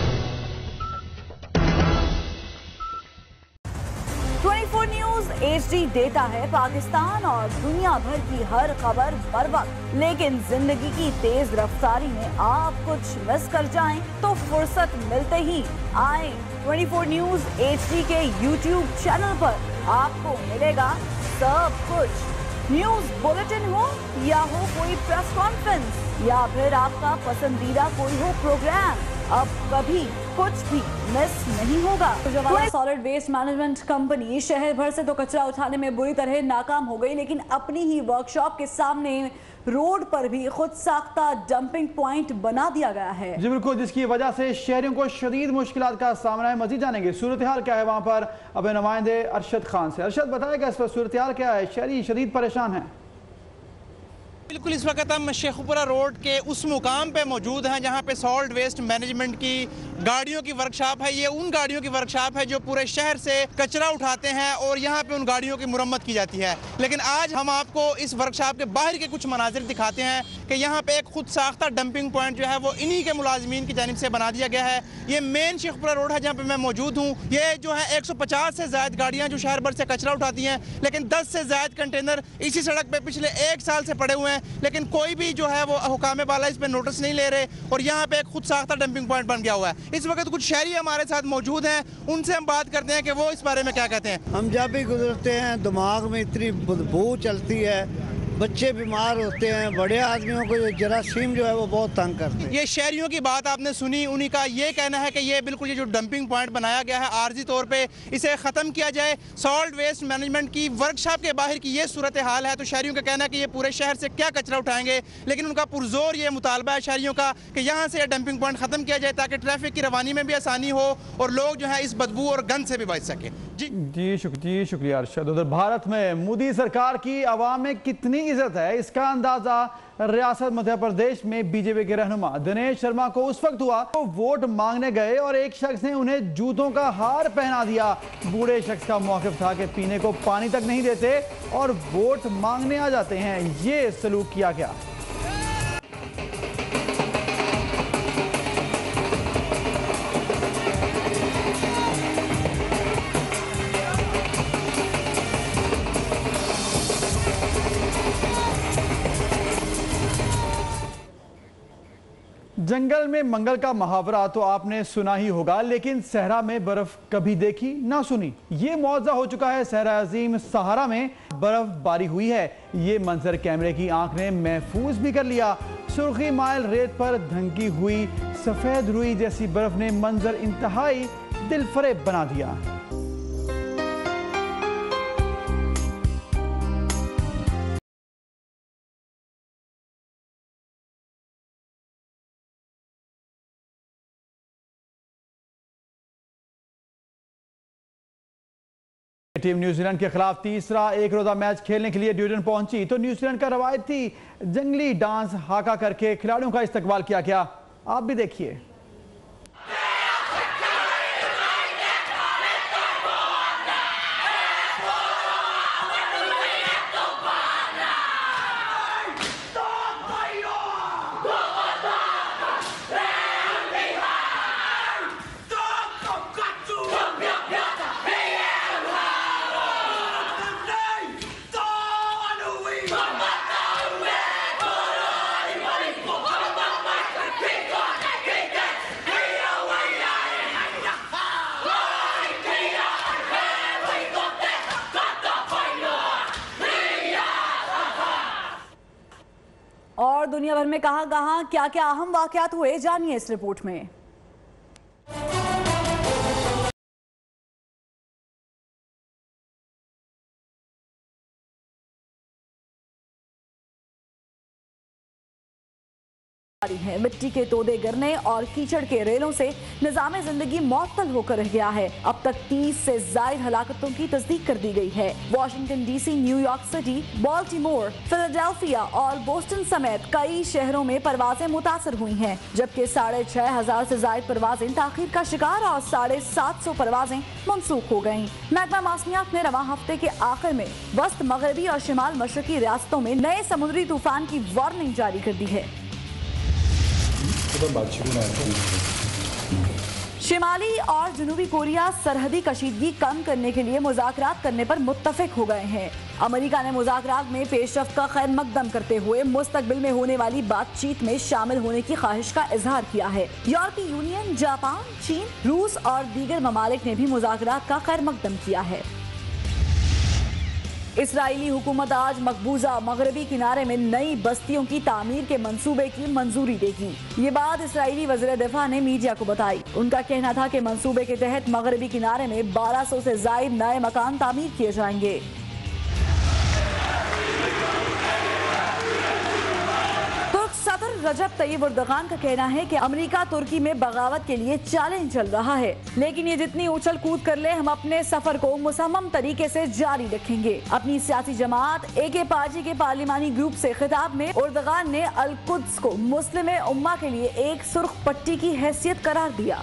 24 न्यूज HD देता है पाकिस्तान और दुनिया भर की हर खबर बर वक्त, लेकिन जिंदगी की तेज रफ्तारी में आप कुछ मिस कर जाएं तो फुर्सत मिलते ही आए 24 न्यूज HD के YouTube चैनल पर। आपको मिलेगा सब कुछ, न्यूज बुलेटिन हो या हो कोई प्रेस कॉन्फ्रेंस या फिर आपका पसंदीदा कोई हो प्रोग्राम, अब कभी कुछ भी मिस नहीं होगा। सॉलिड वेस्ट मैनेजमेंट कंपनी शहर भर से तो कचरा उठाने में बुरी तरह नाकाम हो गई, लेकिन अपनी ही वर्कशॉप के सामने रोड पर भी खुद साख्ता डंपिंग पॉइंट बना दिया गया है। जी बिल्कुल, जिसकी वजह से शहरियों को शदीद मुश्किलात का सामना है। मजीद जानेंगे सूरत हाल क्या है वहाँ पर अपने नुमाइंदे अरशद खान से। अरशद बताएगा इस पर सूरत हाल क्या है, शहरी शदीद परेशान है। बिल्कुल, इस वक्त हम शेखपुरा रोड के उस मुकाम पे मौजूद हैं जहां पे सॉल्ट वेस्ट मैनेजमेंट की गाड़ियों की वर्कशॉप है। ये उन गाड़ियों की वर्कशॉप है जो पूरे शहर से कचरा उठाते हैं और यहाँ पे उन गाड़ियों की मुरम्मत की जाती है। लेकिन आज हम आपको इस वर्कशॉप के बाहर के कुछ मनाजिर दिखाते हैं कि यहाँ पे एक खुद साख्ता डंपिंग पॉइंट जो है वो इन्हीं के मुलाजमीन की जानिब से बना दिया गया है। ये मेन शेखपुरा रोड है जहाँ पे मैं मौजूद हूँ। ये जो है 150 से ज्यादा गाड़ियाँ जो शहर भर से कचरा उठाती हैं, लेकिन 10 से ज्यादा कंटेनर इसी सड़क पे पिछले 1 साल से पड़े हुए हैं, लेकिन कोई भी जो है वो हुकामे वाला इस पे नोटिस नहीं ले रहे और यहाँ पे एक खुद साख्ता डंपिंग पॉइंट बन गया हुआ है। इस वक्त कुछ शहरी हमारे साथ मौजूद हैं, उनसे हम बात करते हैं कि वो इस बारे में क्या कहते हैं। हम जब भी गुजरते हैं दिमाग में इतनी बदबू चलती है, बच्चे बीमार होते हैं, बड़े आदमियों को जरासीम जो है वो बहुत तंग करते हैं। ये शहरियों की बात आपने सुनी, उन्हीं का ये कहना है कि ये बिल्कुल ये जो डंपिंग पॉइंट बनाया गया है आर्जी तौर पे इसे ख़त्म किया जाए। सॉल्ट वेस्ट मैनेजमेंट की वर्कशॉप के बाहर की ये सूरत हाल है। तो शहरियों का कहना है कि ये पूरे शहर से क्या कचरा उठाएंगे, लेकिन उनका पुरजोर ये मुतालबा है शहरियों का कि यहाँ से डंपिंग पॉइंट ख़त्म किया जाए ताकि ट्रैफिक की रवानी में भी आसानी हो और लोग जो है इस बदबू और गंद से भी बच सके। जी शुक्रिया अरशद। उधर भारत में मोदी सरकार की आवाम में कितनी इज्जत है, इसका अंदाजा रियासत मध्य प्रदेश में बीजेपी के रहनुमा दिनेश शर्मा को उस वक्त हुआ तो वोट मांगने गए और एक शख्स ने उन्हें जूतों का हार पहना दिया। बूढ़े शख्स का मौक़िफ़ था कि पीने को पानी तक नहीं देते और वोट मांगने आ जाते हैं। ये सलूक किया गया। जंगल में मंगल का मुहावरा तो आपने सुना ही होगा, लेकिन सहरा में बर्फ कभी देखी ना सुनी। ये मौजा हो चुका है सहरा अजीम सहारा में बर्फबारी हुई है। ये मंजर कैमरे की आंख ने महफूज भी कर लिया। सुर्खी माइल रेत पर धंकी हुई सफेद रुई जैसी बर्फ ने मंजर इंतहाई दिलफरेब बना दिया। टीम न्यूजीलैंड के खिलाफ तीसरा एक रोजा मैच खेलने के लिए ड्यूरन पहुंची तो न्यूजीलैंड का रवायती जंगली डांस हाका करके खिलाड़ियों का इस्तकबाल किया गया। आप भी देखिए। भर में कहां क्या क्या अहम वाकयात हुए, जानिए इस रिपोर्ट में। है मिट्टी के तोदे गिरने और कीचड़ के रेलों से निजाम जिंदगी मुअत्तल होकर रह गया है। अब तक 30 से ज्यादा हलाकतों की तस्दीक कर दी गई है। Washington DC, New York City, Baltimore, Philadelphia और बोस्टन समेत कई शहरों में परवाजें मुतासर हुई हैं, जबकि 6,500 से ज्यादा परवाजें ताखीर का शिकार और 750 परवाजें मनसूख हो गयी। महकमा मौसमियात ने रवां हफ्ते के आखिर में वस्त मगरबी और शिमाल मशरकी रियासतों में नए समुद्री तूफान की वार्निंग जारी कर दी है। शिमाली और जनूबी कोरिया सरहदी कशीदगी कम करने के लिए मुज़ाकरात करने पर मुत्तफिक हो गए हैं। अमेरिका ने मुज़ाकरात में पेशरफ्त का खैर मकदम करते हुए मुस्तकबिल में होने वाली बातचीत में शामिल होने की ख्वाहिश का इजहार किया है। यूरोपीय यूनियन, जापान, चीन, रूस और दीगर ममालिक ने भी मुज़ाकरात का खैर मकदम किया है। इसराइली हुकूमत आज मकबूजा मगरबी किनारे में नई बस्तियों की तामीर के मंसूबे की मंजूरी देगी। ये बात इसराइली वज़ीर दिफा ने मीडिया को बताई। उनका कहना था कि मंसूबे के तहत मगरबी किनारे में 1200 से ज़ायद नए मकान तामीर किए जाएंगे। सदर रजब तैयब एर्दोगान का कहना है कि अमेरिका तुर्की में बगावत के लिए चैलेंज चल रहा है, लेकिन ये जितनी उछल कूद कर ले, हम अपने सफर को मुसम्मम तरीके से जारी रखेंगे। अपनी सियासी जमात एके पार्टी के पार्लिमानी ग्रुप से खिताब में एर्दोगान ने अल कुद्स को मुस्लिम उम्मा के लिए एक सुर्ख पट्टी की हैसियत करार दिया।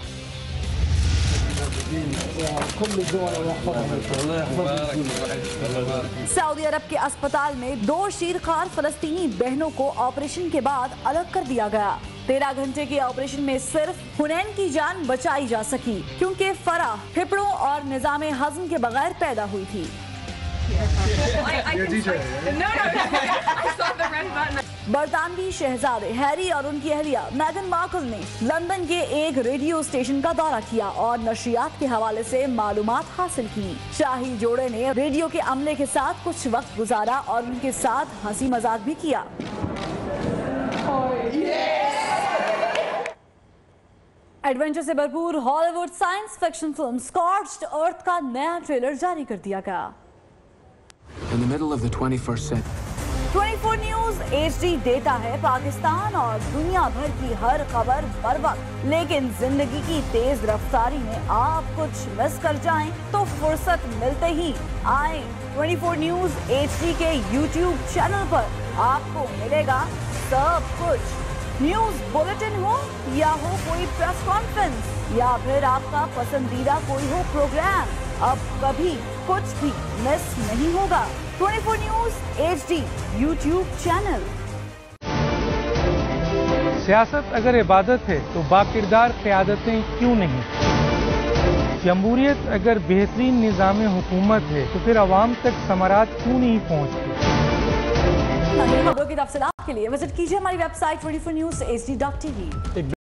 सऊदी अरब के अस्पताल में 2 शीरखार फलस्तीनी बहनों को ऑपरेशन के बाद अलग कर दिया गया। 13 घंटे के ऑपरेशन में सिर्फ हुनैन की जान बचाई जा सकी, क्योंकि फरा फेफड़ों और निजाम हजम के बगैर पैदा हुई थी। बरतानवी शहजादे हैरी और उनकी अहलिया मेगन मार्कल ने लंदन के एक रेडियो स्टेशन का दौरा किया और नशरियात के हवाले से मालूमात हासिल की। शाही जोड़े ने रेडियो के अमले के साथ कुछ वक्त गुजारा और उनके साथ हंसी मजाक भी किया। एडवेंचर से भरपूर Hollywood science fiction film Scorched Earth का नया ट्रेलर जारी कर दिया गया। In the middle of the 21st century. 24 news HD देता है पाकिस्तान और दुनिया भर की हर खबर बर वक्त, लेकिन जिंदगी की तेज रफ्तारी में आप कुछ मिस कर जाएं तो फुर्सत मिलते ही आए 24 न्यूज HD के YouTube चैनल पर आपको मिलेगा सब कुछ। न्यूज बुलेटिन हो या हो कोई प्रेस कॉन्फ्रेंस या फिर आपका पसंदीदा कोई हो प्रोग्राम, अब कभी कुछ भी मिस नहीं होगा। 24 न्यूज HD YouTube चैनल। सियासत अगर इबादत है तो बाकिरदार क़यादतें क्यों नहीं? जमहूरियत अगर बेहतरीन निज़ाम हुकूमत है तो फिर अवाम तक समारात क्यों नहीं पहुँचती? खबरों की तफसीलात के लिए विजिट कीजिए हमारी वेबसाइट 24newshd.tv।